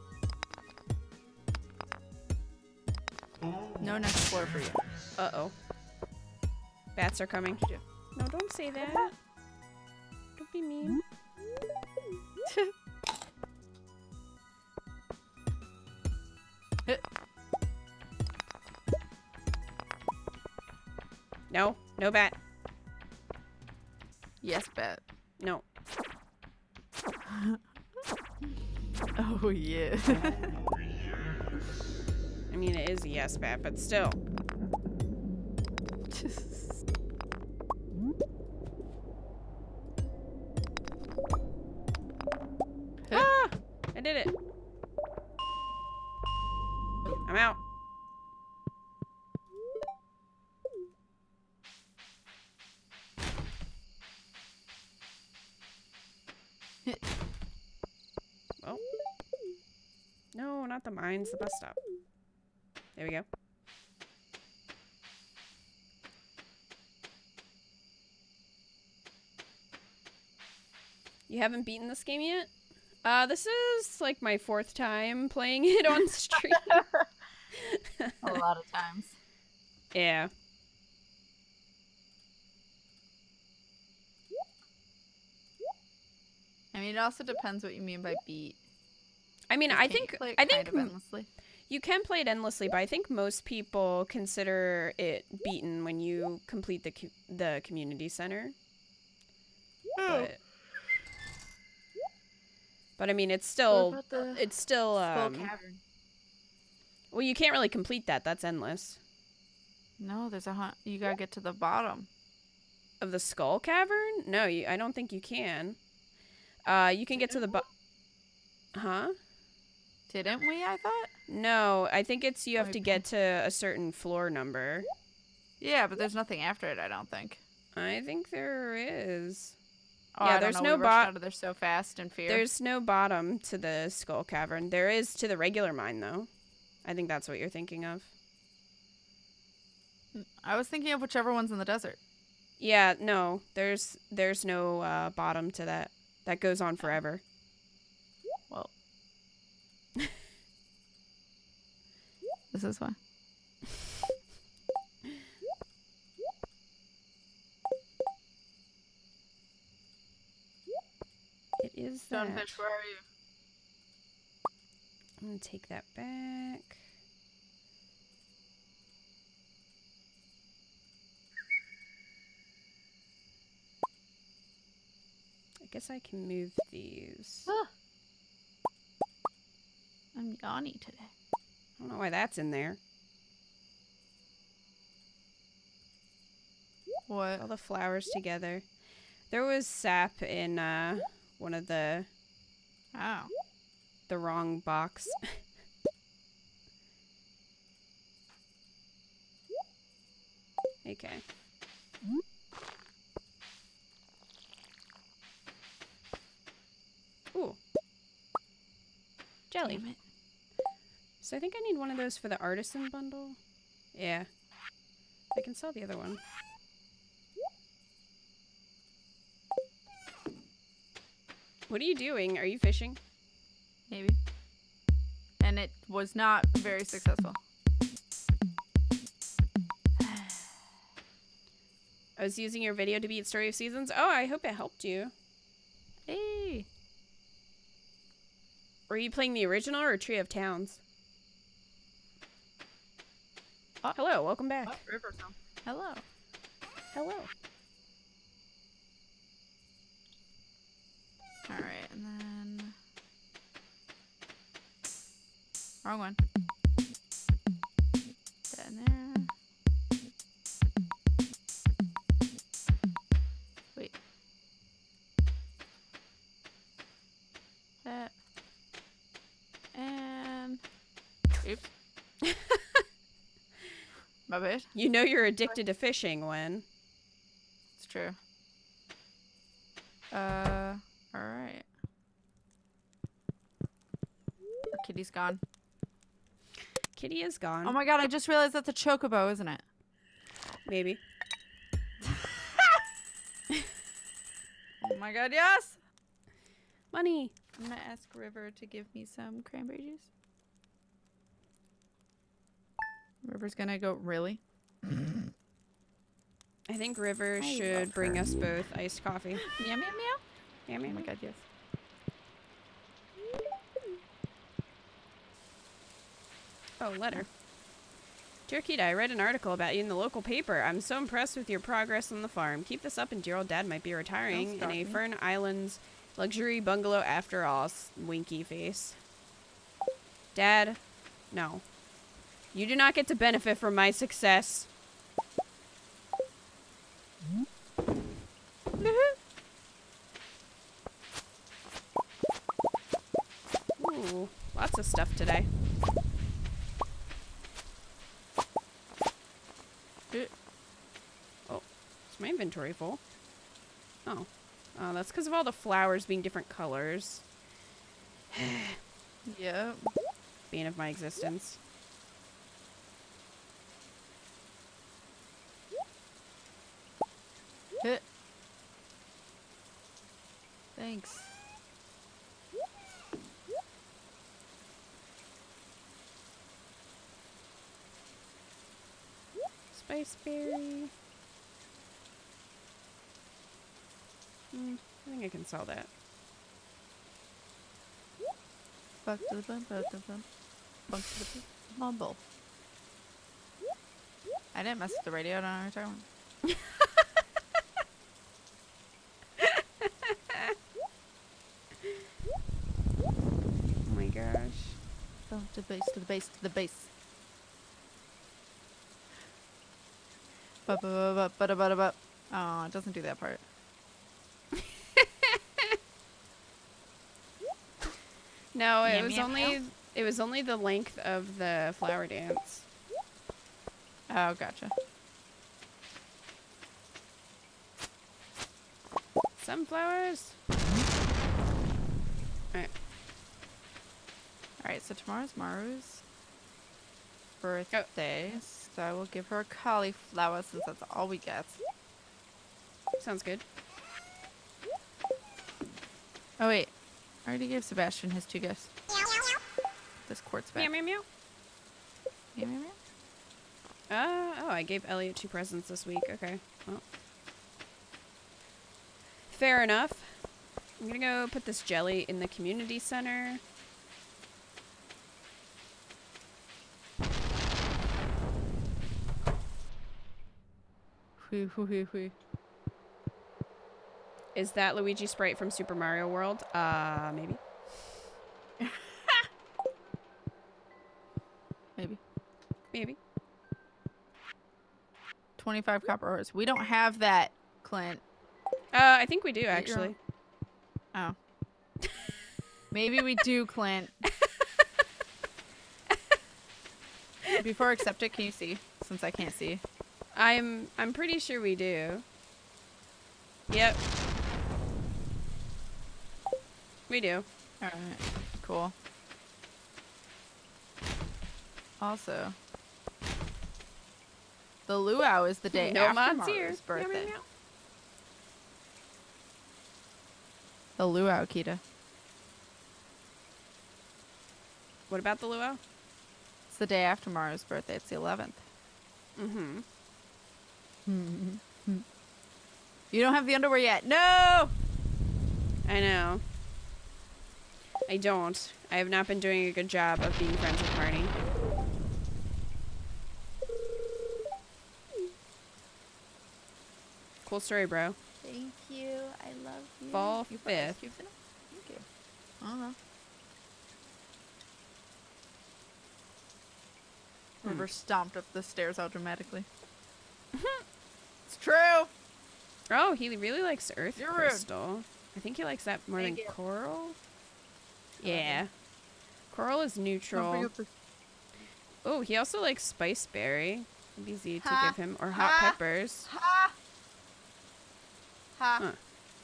No next floor for you. Uh-oh. Bats are coming. What'd you No, don't say that. Don't be mean. do? No, no bat. Yes, bet. No. Oh, yeah. I mean, it is a yes bat, but still. Ah! I did it. I'm out. Well. No, not the mines, the bus stop. There we go. You haven't beaten this game yet? Uh, this is like my fourth time playing it on stream. A lot of times. Yeah. I mean, it also depends what you mean by beat. I mean, 'Cause I can't you think play it I kind think of m- endlessly. you can play it endlessly, but I think most people consider it beaten when you complete the co- the community center. But, but I mean, it's still What about the it's still Skull um, Cavern? well, you can't really complete that. That's endless. No, there's a hunt. You gotta get to the bottom. Of the Skull Cavern? No, you, I don't think you can. Uh, you can get to the bo- Huh? Didn't we, I thought? No, I think it's you have Right. to get to a certain floor number. Yeah, but there's nothing after it, I don't think. I think there is. Oh, Yeah, I don't there's know, no we rushed bot- out of there so fast in fear. There's no bottom to the Skull Cavern. There is to the regular mine, though. I think that's what you're thinking of. I was thinking of whichever one's in the desert. Yeah, no, there's there's no uh, bottom to that. That goes on forever. Well. This is why. It is that. Stonefish, where are you? I'm gonna take that back. I guess I can move these. Ah. I'm yawny today. I don't know why that's in there. What? All the flowers together. There was sap in uh, one of the Oh. the wrong box. Okay. Ooh. Jelly. Damn it. So I think I need one of those for the artisan bundle. Yeah. I can sell the other one. What are you doing? Are you fishing? Maybe. And it was not very successful. I was using your video to beat Story of Seasons. Oh, I hope it helped you. Hey. Were you playing the original or Tree of Towns? Oh. Hello, welcome back. River song. Hello. Hello. Alright, and then... Wrong one. That in there. Wait. That. And... Oops. My bad. You know you're addicted to fishing when... It's true. Uh, alright. Our kitty's gone. Kitty is gone. Oh my god, I just realized that's a chocobo, isn't it? Maybe. Oh my god, yes! Money. I'm gonna ask River to give me some cranberry juice. River's gonna go, really? I think River I should love bring her. us both iced coffee. Meow, meow, meow. Meow, meow, Oh my meow. god, yes. Oh, letter. Dear Kita, I read an article about you in the local paper. I'm so impressed with your progress on the farm. Keep this up and dear old dad might be retiring Don't in start a me. Fern Islands luxury bungalow after all. S- Winky face. Dad, no. You do not get to benefit from my success. Ooh, lots of stuff today. Oh, is my inventory full? Oh. Oh, that's because of all the flowers being different colors. Yep. Bane of my existence. Hit. Thanks. Spiceberry. Hmm, I think I can sell that. Back to the bum, back to the bum. Back to the bum. Mumble. I didn't mess with the radio, I don't know what you're talking about. Oh my gosh. Bum to the base, to the base, to the base. Ba ba ba ba ba ba ba. Oh, it doesn't do that part. No, it Meow, was meow, only meow. it was only the length of the flower dance. Oh, gotcha. Sunflowers. Alright. Alright, so tomorrow's Maru's birthday. So I will give her a cauliflower since that's all we get. Sounds good. Oh, wait. I already gave Sebastian his two gifts. This quartz back. Meow meow meow. Meow, meow, meow. Uh, oh, I gave Elliot two presents this week. Okay. Well. Fair enough. I'm gonna go put this jelly in the community center. Hui, hui, hui, hui. Is that Luigi Sprite from Super Mario World? Uh, maybe. Maybe. Maybe. twenty-five copper ores. We don't have that, Clint. Uh, I think we do, your actually. Oh. Maybe we do, Clint. Before I accept it, can you see? Since I can't see. I'm, I'm pretty sure we do. Yep. We do. Alright. Cool. Also, the luau is the day No after mods here. Maru's Meow, meow, birthday. meow. The luau, Kita. What about the luau? It's the day after Maru's birthday. It's the eleventh. Mm-hmm. You don't have the underwear yet. No! I know. I don't. I have not been doing a good job of being friends with Marty. Cool story, bro. Thank you. I love you. Fall You put ice fifth. cubes in it? Thank you. I don't know. River stomped up the stairs all dramatically. It's true. Oh, he really likes Earth You're rude. Crystal. I think he likes that more Thank than you. Coral. Yeah. Coral is neutral. Oh, he also likes Spice Berry. It'd be easy to Ha. give him. Or Hot Ha. Peppers. Ha! Ha! Huh.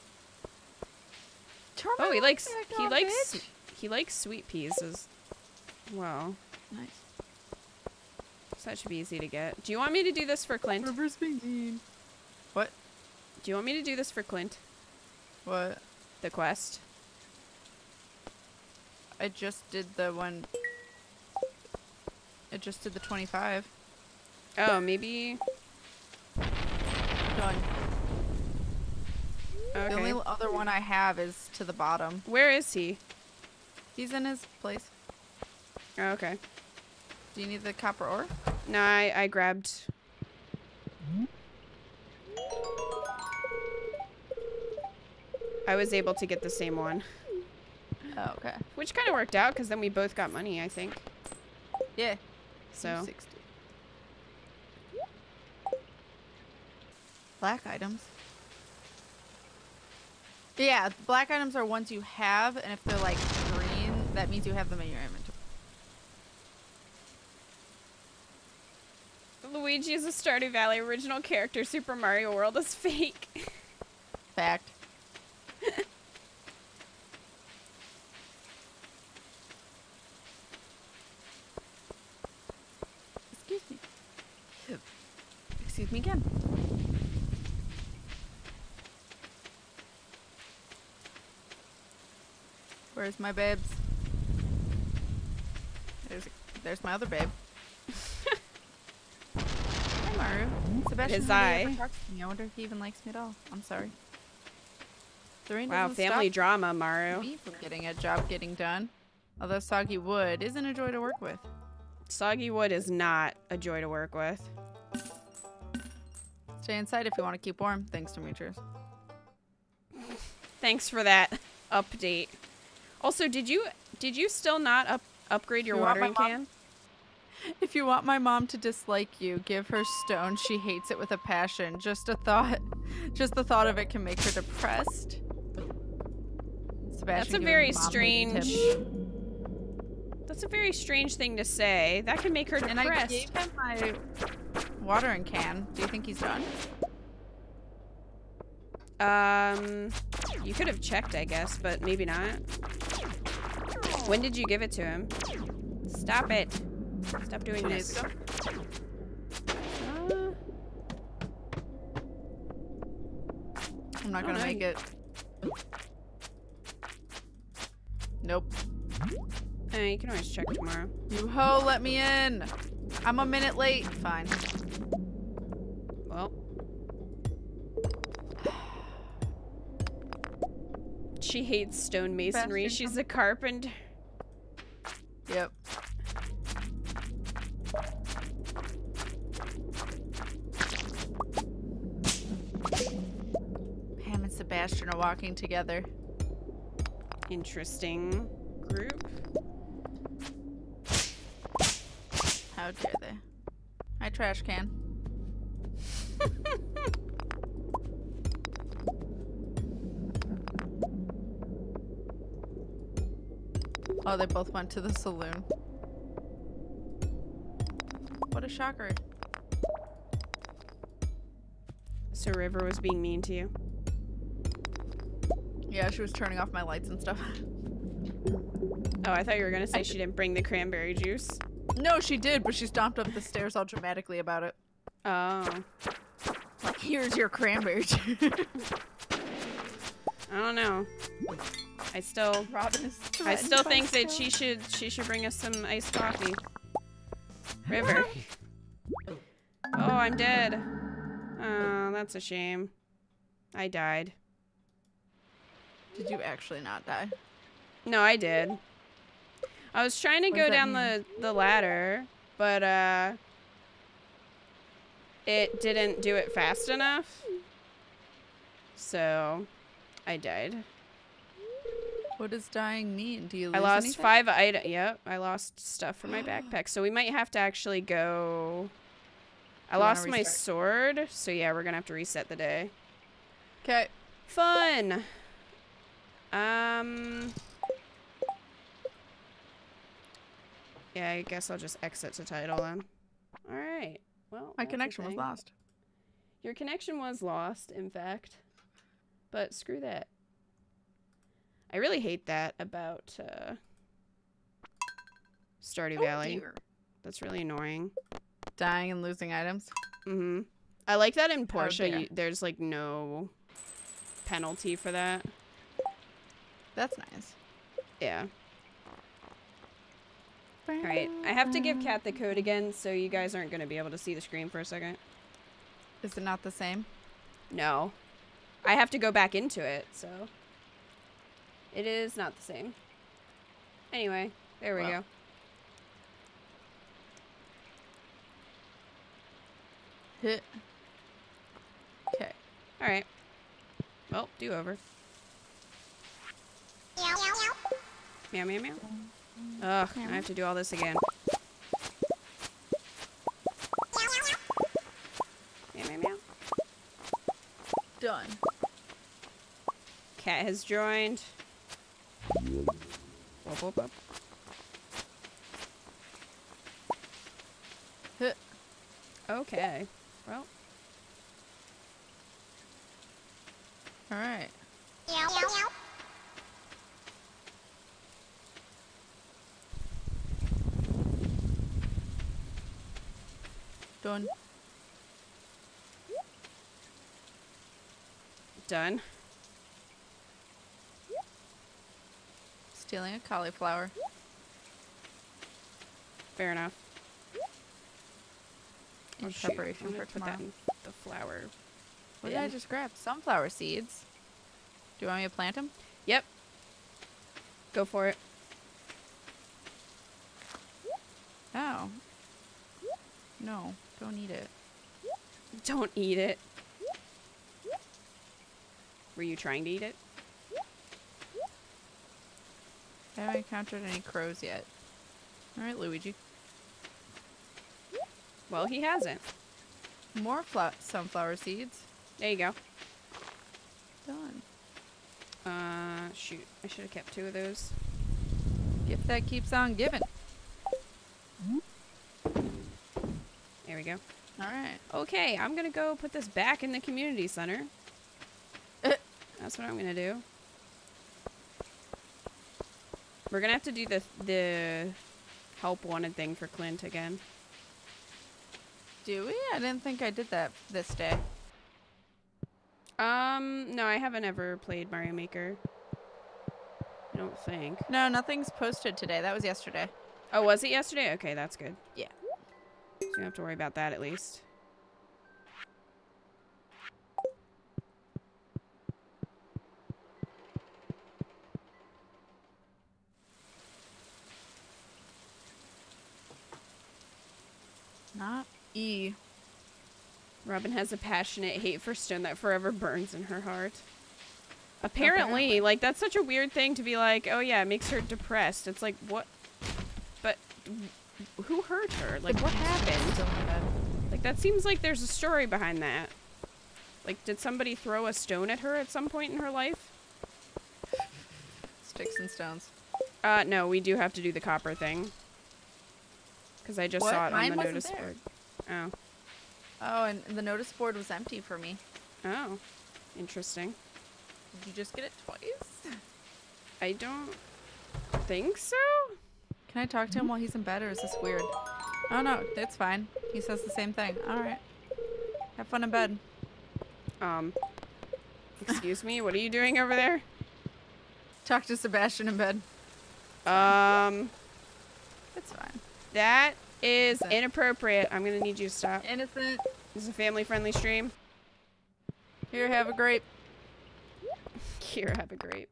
Terminal Oh, he likes effect he on likes bitch. he likes sweet peas as well. Nice. So that should be easy to get. Do you want me to do this for Clint? River's being mean. What? Do you want me to do this for Clint? What? The quest? I just did the one. I just did the twenty-five. Oh, maybe. Done. The Okay. only other one I have is to the bottom. Where is he? He's in his place. Oh, okay. Do you need the copper ore? No, I I grabbed. I was able to get the same one, Oh, okay. which kind of worked out because then we both got money, I think. Yeah. So sixty. Black items. Yeah, black items are ones you have, and if they're like green, that means you have them in your inventory. Luigi is a Stardew Valley original character. Super Mario World is fake. Fact. Excuse me. Excuse me again. Where's my babes? There's there's my other babe. Hi, Maru. Sebastian His hardly ever eye. talks to me. I wonder if he even likes me at all. I'm sorry. The rain Wow, doesn't family stop drama, Mario. me from getting a job getting done. Although soggy wood isn't a joy to work with. Soggy wood is not a joy to work with. Stay inside if you want to keep warm. Thanks, Demetrius. Thanks for that update. Also, did you did you still not up upgrade your You want my watering mom- can? If you want my mom to dislike you, give her stone. She hates it with a passion. Just a thought. Just the thought of it can make her depressed. Sebastian That's a giving very mom strange. tips. That's a very strange thing to say. That can make her And I depressed. gave him my watering can. Do you think he's done? Um, you could have checked, I guess, but maybe not. When did you give it to him? Stop it. Stop doing Two this. days ago. Uh, I'm not Oh, gonna no, make you- it. Nope. eh, you can always check tomorrow. You ho, let me in. I'm a minute late. Fine. Well. She hates stonemasonry. Sebastian, She's a carpenter. Yep. Pam and Sebastian are walking together. Interesting group. How dare they? Hi, trash can. Oh, they both went to the saloon. What a shocker. So River was being mean to you. Yeah, she was turning off my lights and stuff. Oh, I thought you were gonna say she didn't bring the cranberry juice. No, she did, but she stomped up the stairs all dramatically about it. Oh. Like, here's your cranberry juice. I don't know. I still Robin is I still threatened think by that she Stone. should she should bring us some iced coffee. River. Oh, I'm dead. Oh, that's a shame. I died. Did you actually not die? No, I did. I was trying to What go does that down the, the ladder, but uh it didn't do it fast enough. So I died. What does dying mean? Do you lose I lost anything? five items. Yep, I lost stuff from my backpack. So we might have to actually go. I You wanna lost my restart? sword. So yeah, we're gonna have to reset the day. Okay. Fun. Um. Yeah, I guess I'll just exit to title then. All right. Well, My that's a connection was thing. lost. Your connection was lost, in fact. But screw that. I really hate that about uh, Stardew Oh, Valley. dear. That's really annoying. Dying and losing items. Mm-hmm. I like that in Oh, Portia, dear. you, there's like no penalty for that. That's nice. Yeah. All right. I have to give Kat the code again, so you guys aren't going to be able to see the screen for a second. Is it not the same? No. I have to go back into it, so. It is not the same. Anyway, there we Well. go. Hit. Okay. All right. Well, do over. Meow, meow, meow. Ugh, I have to do all this again. Meow, meow, meow. Done. Cat has joined. Whoop, whoop, whoop. Hit. Okay. Well, All right. Done. done. Stealing a cauliflower. Fair enough. In Oh, shoot. preparation I'm gonna for put that tomorrow. in the flower. What did I bin. just grab? Sunflower seeds. Do you want me to plant them? Yep. Go for it. Oh. No, don't eat it. Don't eat it. Were you trying to eat it? I haven't encountered any crows yet. Alright, Luigi. Well, he hasn't. More fla sunflower seeds. There you go. Done. Uh, shoot. I should have kept two of those. Gift that keeps on giving. There we go. All right. Okay, I'm gonna go put this back in the community center. Uh. That's what I'm gonna do. We're gonna have to do the the help wanted thing for Clint again. Do we? I didn't think I did that this day. Um, no, I haven't ever played Mario Maker. I don't think. No, nothing's posted today. That was yesterday. Oh, was it yesterday? Okay, that's good. Yeah. So you don't have to worry about that at least. Not E. Robin has a passionate hate for stone that forever burns in her heart. Apparently, Apparently. like, that's such a weird thing to be like, oh yeah, it makes her depressed. It's like, what? But who hurt her? Like, what happened? Still in bed. Like, that seems like there's a story behind that. Like, did somebody throw a stone at her at some point in her life? Sticks and stones. Uh, no, we do have to do the copper thing. Because I just What? saw it Mine on the wasn't notice there. board. Oh. Oh, and the notice board was empty for me. Oh. Interesting. Did you just get it twice? I don't think so? Can I talk to him while he's in bed, or is this weird? Oh no, it's fine. He says the same thing. All right. Have fun in bed. Um, excuse me, what are you doing over there? Talk to Sebastian in bed. Um, It's fine. that is Okay. inappropriate. I'm gonna need you to stop. Innocent. This is a family-friendly stream. Here, have a grape. Here, have a grape.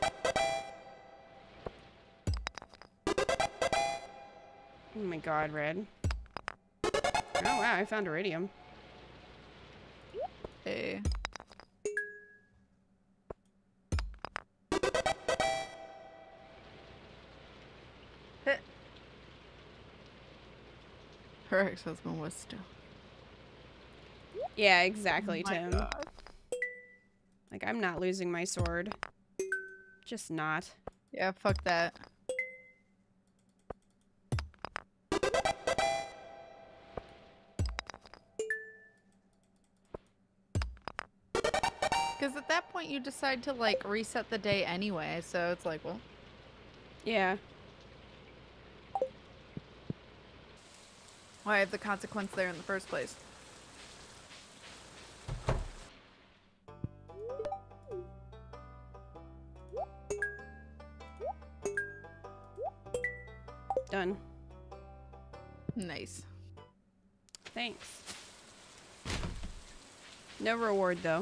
Oh my god, Red. Oh wow, I found iridium. Hey. Hit. Her ex-husband was still. Yeah, exactly, Oh my Tim. God. Like, I'm not losing my sword. Just not. Yeah, fuck that. Because at that point you decide to like reset the day anyway, so it's like, well, Yeah. why have the consequence there in the first place? Done. Nice. Thanks. No reward, though.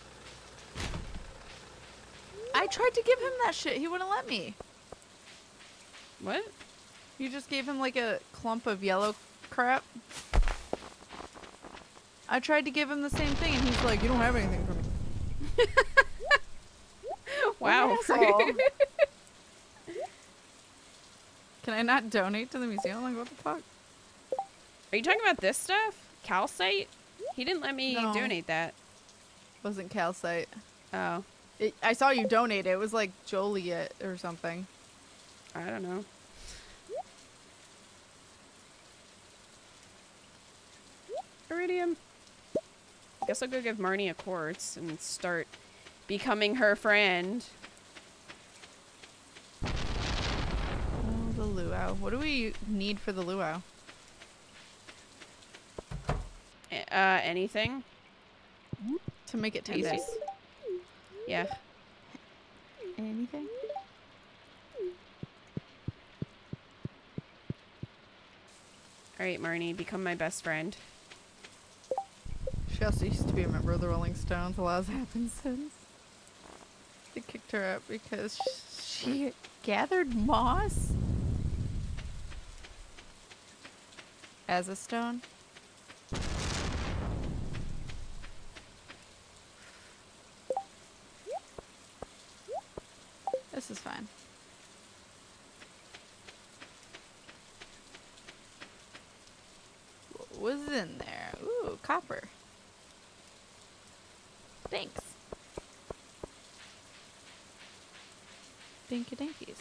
I tried to give him that shit. He wouldn't let me. What? You just gave him like a clump of yellow crap. I tried to give him the same thing, and he's like, "You don't have anything for me." Wow. Asshole. Can I not donate to the museum? Like, what the fuck? Are you talking about this stuff? Calcite? He didn't let me No. donate that. Wasn't calcite. Oh. It, I saw you donate it. It was like Joliet or something. I don't know. Iridium. I guess I'll go give Marnie a quartz and start becoming her friend. Oh, the luau. What do we need for the luau? A- Uh, anything? To make it And tasty? this. Yeah. Anything? Alright, Marnie, become my best friend. She also used to be a member of the Rolling Stones. A lot has happened since. They kicked her out because she gathered moss as a stone. This is fine. What was in there? Ooh, copper. Thanks. Dinky dinkies.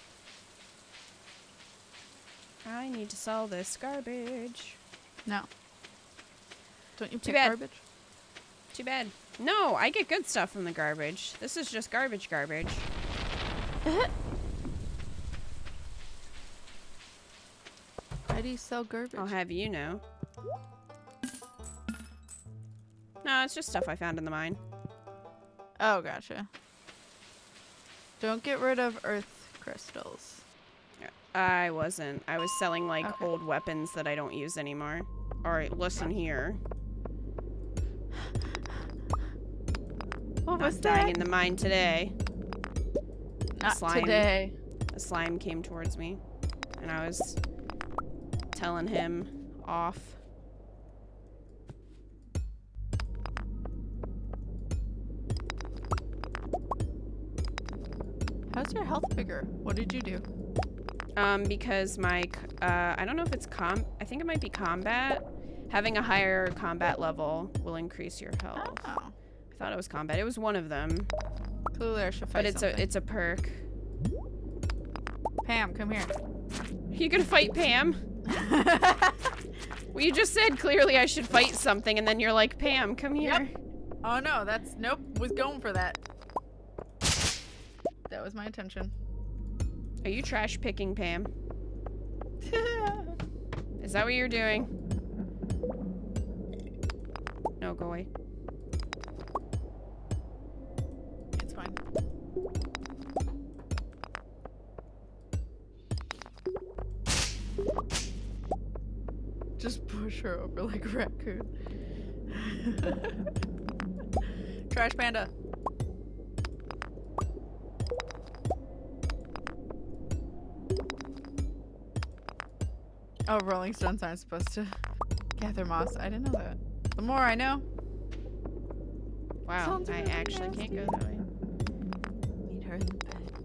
I need to sell this garbage. No. Don't you Too pick bad. garbage? Too bad. No, I get good stuff from the garbage. This is just garbage garbage. Why do you sell garbage? I'll have you know. No, it's just stuff I found in the mine. Oh, gotcha. Don't get rid of earth crystals. I wasn't. I was selling like Okay. old weapons that I don't use anymore. Alright, listen here. What Not was dying that? in the mine today. Not slime. today. A slime came towards me. And I was telling him off. How's your health bigger? What did you do? Um, because my, c- uh, I don't know if it's com, I think it might be combat. Having a higher combat level will increase your health. Oh. I thought it was combat. It was one of them, Clearly I should fight but it's something. a, it's a perk. Pam, come here. You gonna fight Pam? Well, you just said clearly I should fight something, and then you're like, Pam, come here. Oh no, that's, nope, was going for that. That was my intention. Are you trash picking Pam? Is that what you're doing? No, go away. It's fine. Just push her over like a raccoon. Trash panda. Oh, Rolling Stones aren't supposed to gather moss. I didn't know that. The more I know. Wow, Sounds I really actually can't go that way. Meet her in the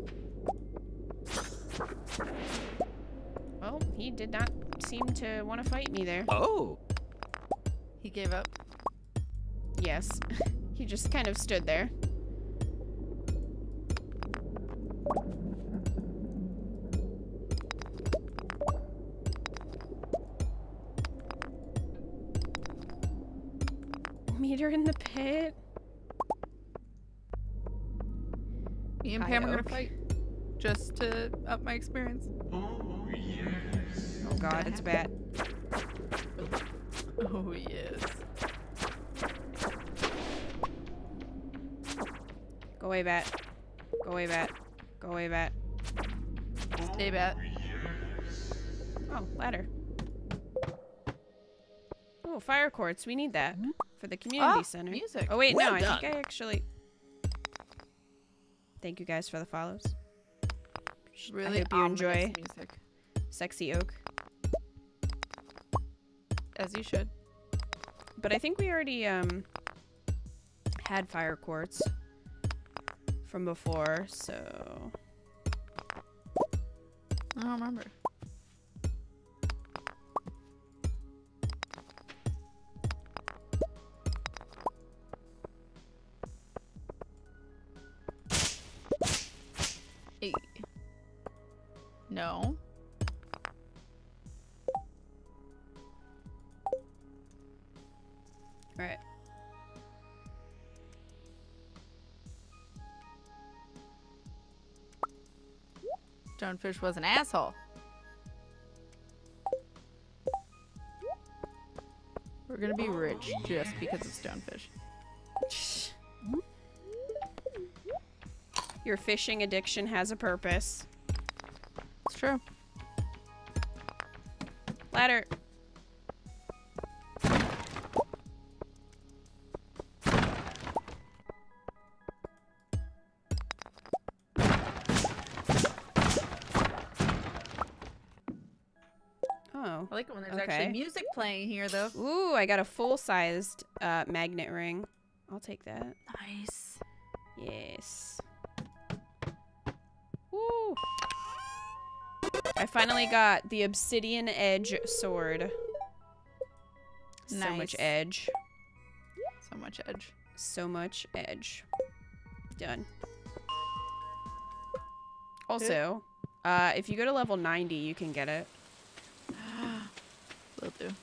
bed. Well, he did not seem to want to fight me there. Oh. He gave up. Yes. He just kind of stood there. Meet her in the pit. Me and High Pam are gonna oak. fight. Just to up my experience. Oh, yes. Oh god, it's a bat. Oh, yes. Go away, bat. Go away, bat. Go away, bat. Stay bat. Oh, ladder. Oh, fire quartz. We need that for the community Oh, center. music. Oh wait, Well no, I done. think I actually. Thank you guys for the follows. Really I hope you ominous enjoy music. Sexy Oak. As you should. But I think we already um had fire quartz from before, so I don't remember. Hey. No. right. Stonefish was an asshole. We're gonna be rich just because of Stonefish. Your fishing addiction has a purpose. It's true. Ladder. Oh. I like it when there's Okay. actually music playing here, though. Ooh, I got a full-sized uh, magnet ring. I'll take that. Nice. Yes. Woo! I finally got the Obsidian Edge sword. So Nice. much edge. So much edge. So much edge. Done. Also, uh, if you go to level ninety, you can get it. Will do.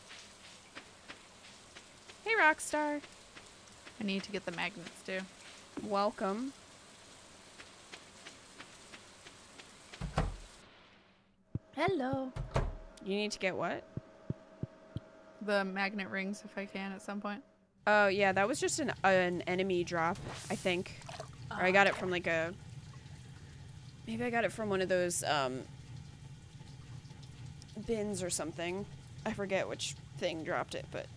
Hey, Rockstar. I need to get the magnets too. Welcome. Hello. You need to get what? The magnet rings if I can at some point. Oh, yeah, that was just an, an enemy drop, I think. Or I got it from like a... Maybe I got it from one of those um, bins or something. I forget which thing dropped it, but...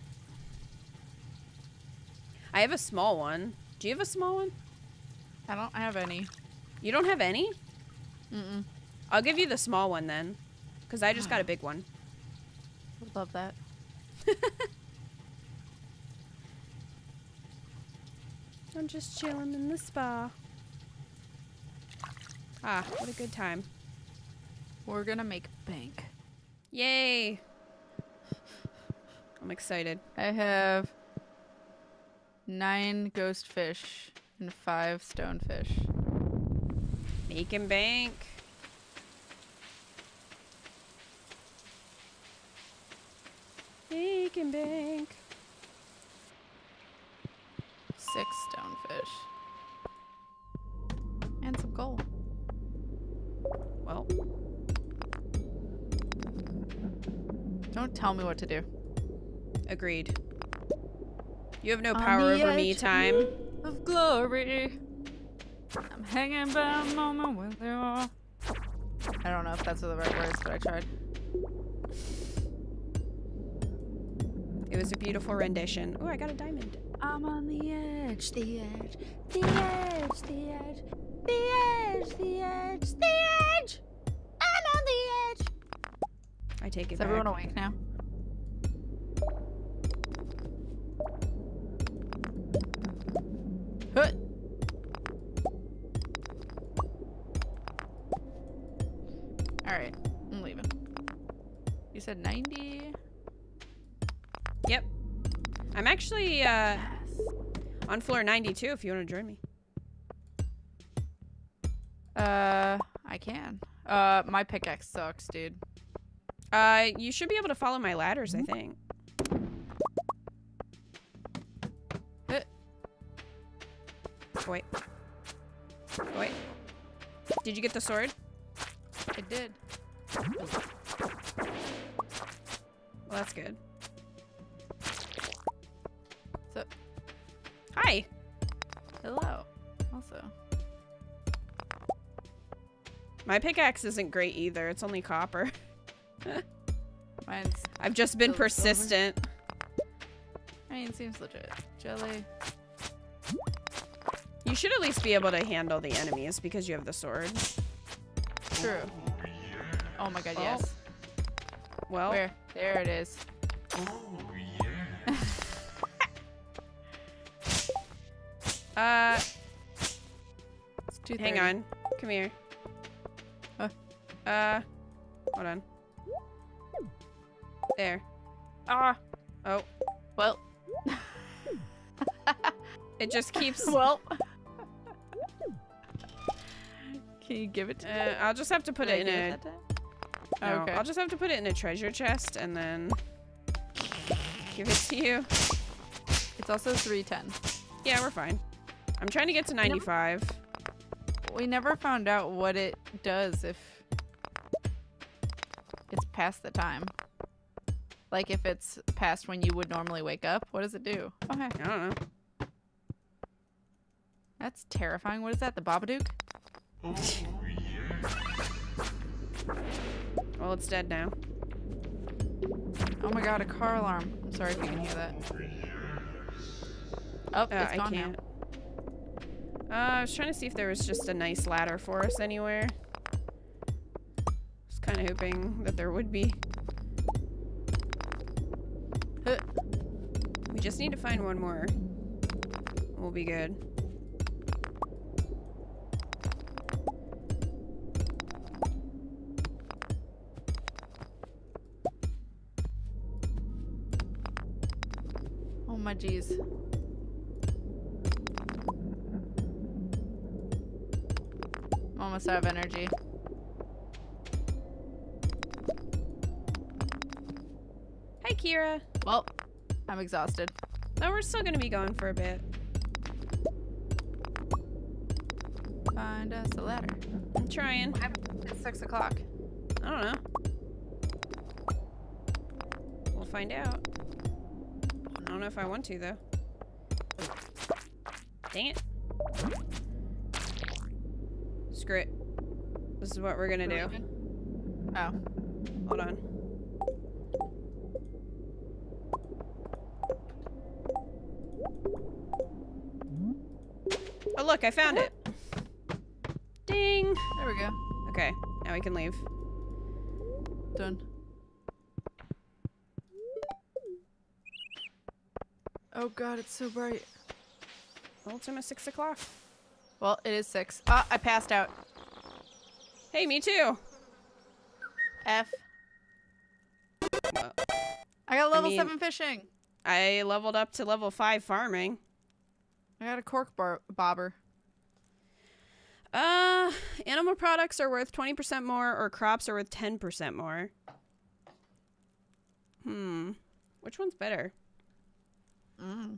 I have a small one. Do you have a small one? I don't have any. You don't have any? Mm-mm. I'll give you the small one then. Because I just got a big one. Would love that. I'm just chilling in the spa. Ah, what a good time. We're gonna make bank. Yay! I'm excited. I have nine ghost fish and five stonefish. Making bank. Making bank. Six stonefish. And some coal. Well, Don't tell me what to do. agreed. You have no On power the over me edge time. Of glory. I'm hanging by a moment with you. I don't know if that's the right words, but I tried. It was a beautiful rendition. Oh, I got a diamond. I'm on the edge, the edge, the edge, the edge, the edge, the edge, the edge. I'm on the edge. I take it Is back. everyone awake now? Hut. All right, I'm leaving. You said ninety? Yep. I'm actually uh, on floor ninety-two if you want to join me. Uh, I can. Uh, my pickaxe sucks, dude. Uh, you should be able to follow my ladders, I think. Hut. Wait. Wait. Did you get the sword? I did. Well, that's good. So, Hi. hello. Also, My pickaxe isn't great either. It's only copper. mine's. I've just been Silver. persistent. I mean, it seems legit. Jelly. You should at least be able to handle the enemies because you have the sword. True. Oh my god, Oh. yes. Well, Where? There it is. Oh, yes. uh, It's two hang thirty. on. Come here. Huh? Uh, hold on. There. Ah. Oh, Well. it just keeps... well. Can you give it to me? Uh, I'll just have to put Did I it in give a... that time? No, Okay. I'll just have to put it in a treasure chest and then give it to you. It's also three ten. Yeah, we're fine. I'm trying to get to ninety-five. We never found out what it does if it's past the time. Like if it's past when you would normally wake up, what does it do? Okay. I don't know. That's terrifying. What is that? The Babadook? Oh, yes. Well, it's dead now. Oh my god, a car alarm. I'm sorry if you can hear that. Oh, Uh, it's I gone can't. now. Uh, I was trying to see if there was just a nice ladder for us anywhere. Just kind of hoping that there would be. Huh. We just need to find one more. We'll be good. Oh my jeez. I'm almost out of energy. Hi, Kira. Well, I'm exhausted. No, we're still gonna be going for a bit. Find us a ladder. I'm trying. It's six o'clock. I don't know. We'll find out. I don't know if I want to, though. Dang it. Screw it. This is what we're gonna do. Oh. Hold on. Oh, look, I found it. Ding. There we go. Okay, now we can leave. Done. Oh god, it's so bright. Well, it's almost six o'clock. Well, it is six. Ah, I passed out. Hey, me too. F. Well, I got level mean- seven fishing. I leveled up to level five farming. I got a cork bar bobber. Uh, animal products are worth twenty percent more, or crops are worth ten percent more. Hmm. Which one's better? Mm.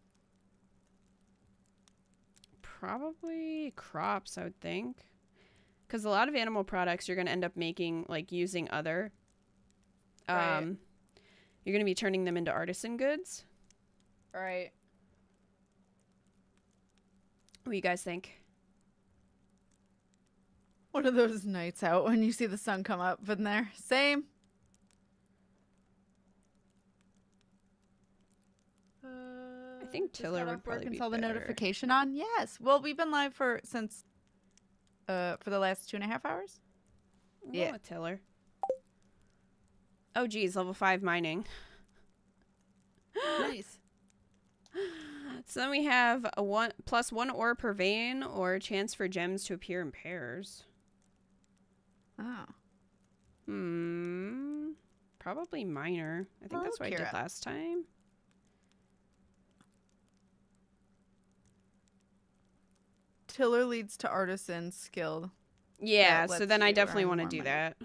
Probably crops, I would think. Because a lot of animal products you're going to end up making, like, using other. Um, Right. You're going to be turning them into artisan goods. Right. What do you guys think? One of those nights out when you see the sun come up in there. Same. Uh, I think just Tiller got would off work probably and be saw the better. notification on. Yes. Well, we've been live for since uh for the last two and a half hours. I'll Yeah. go with Tiller. Oh, geez, level five mining. Nice. So then we have a one plus one ore per vein, or a chance for gems to appear in pairs. Oh. Hmm. Probably miner. I think Hello, that's what I did Kira. last time. Tiller leads to artisan skilled. Yeah, That so lets then I you definitely earn want to more do money. that.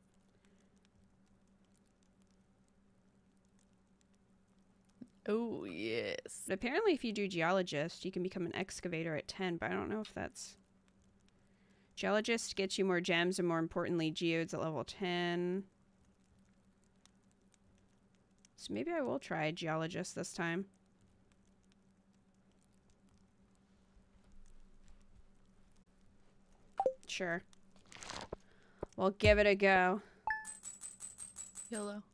Oh yes. But apparently if you do geologist, you can become an excavator at ten, but I don't know if that's... Geologist gets you more gems and, more importantly, geodes at level ten. So maybe I will try geologist this time. Sure. We'll give it a go. YOLO.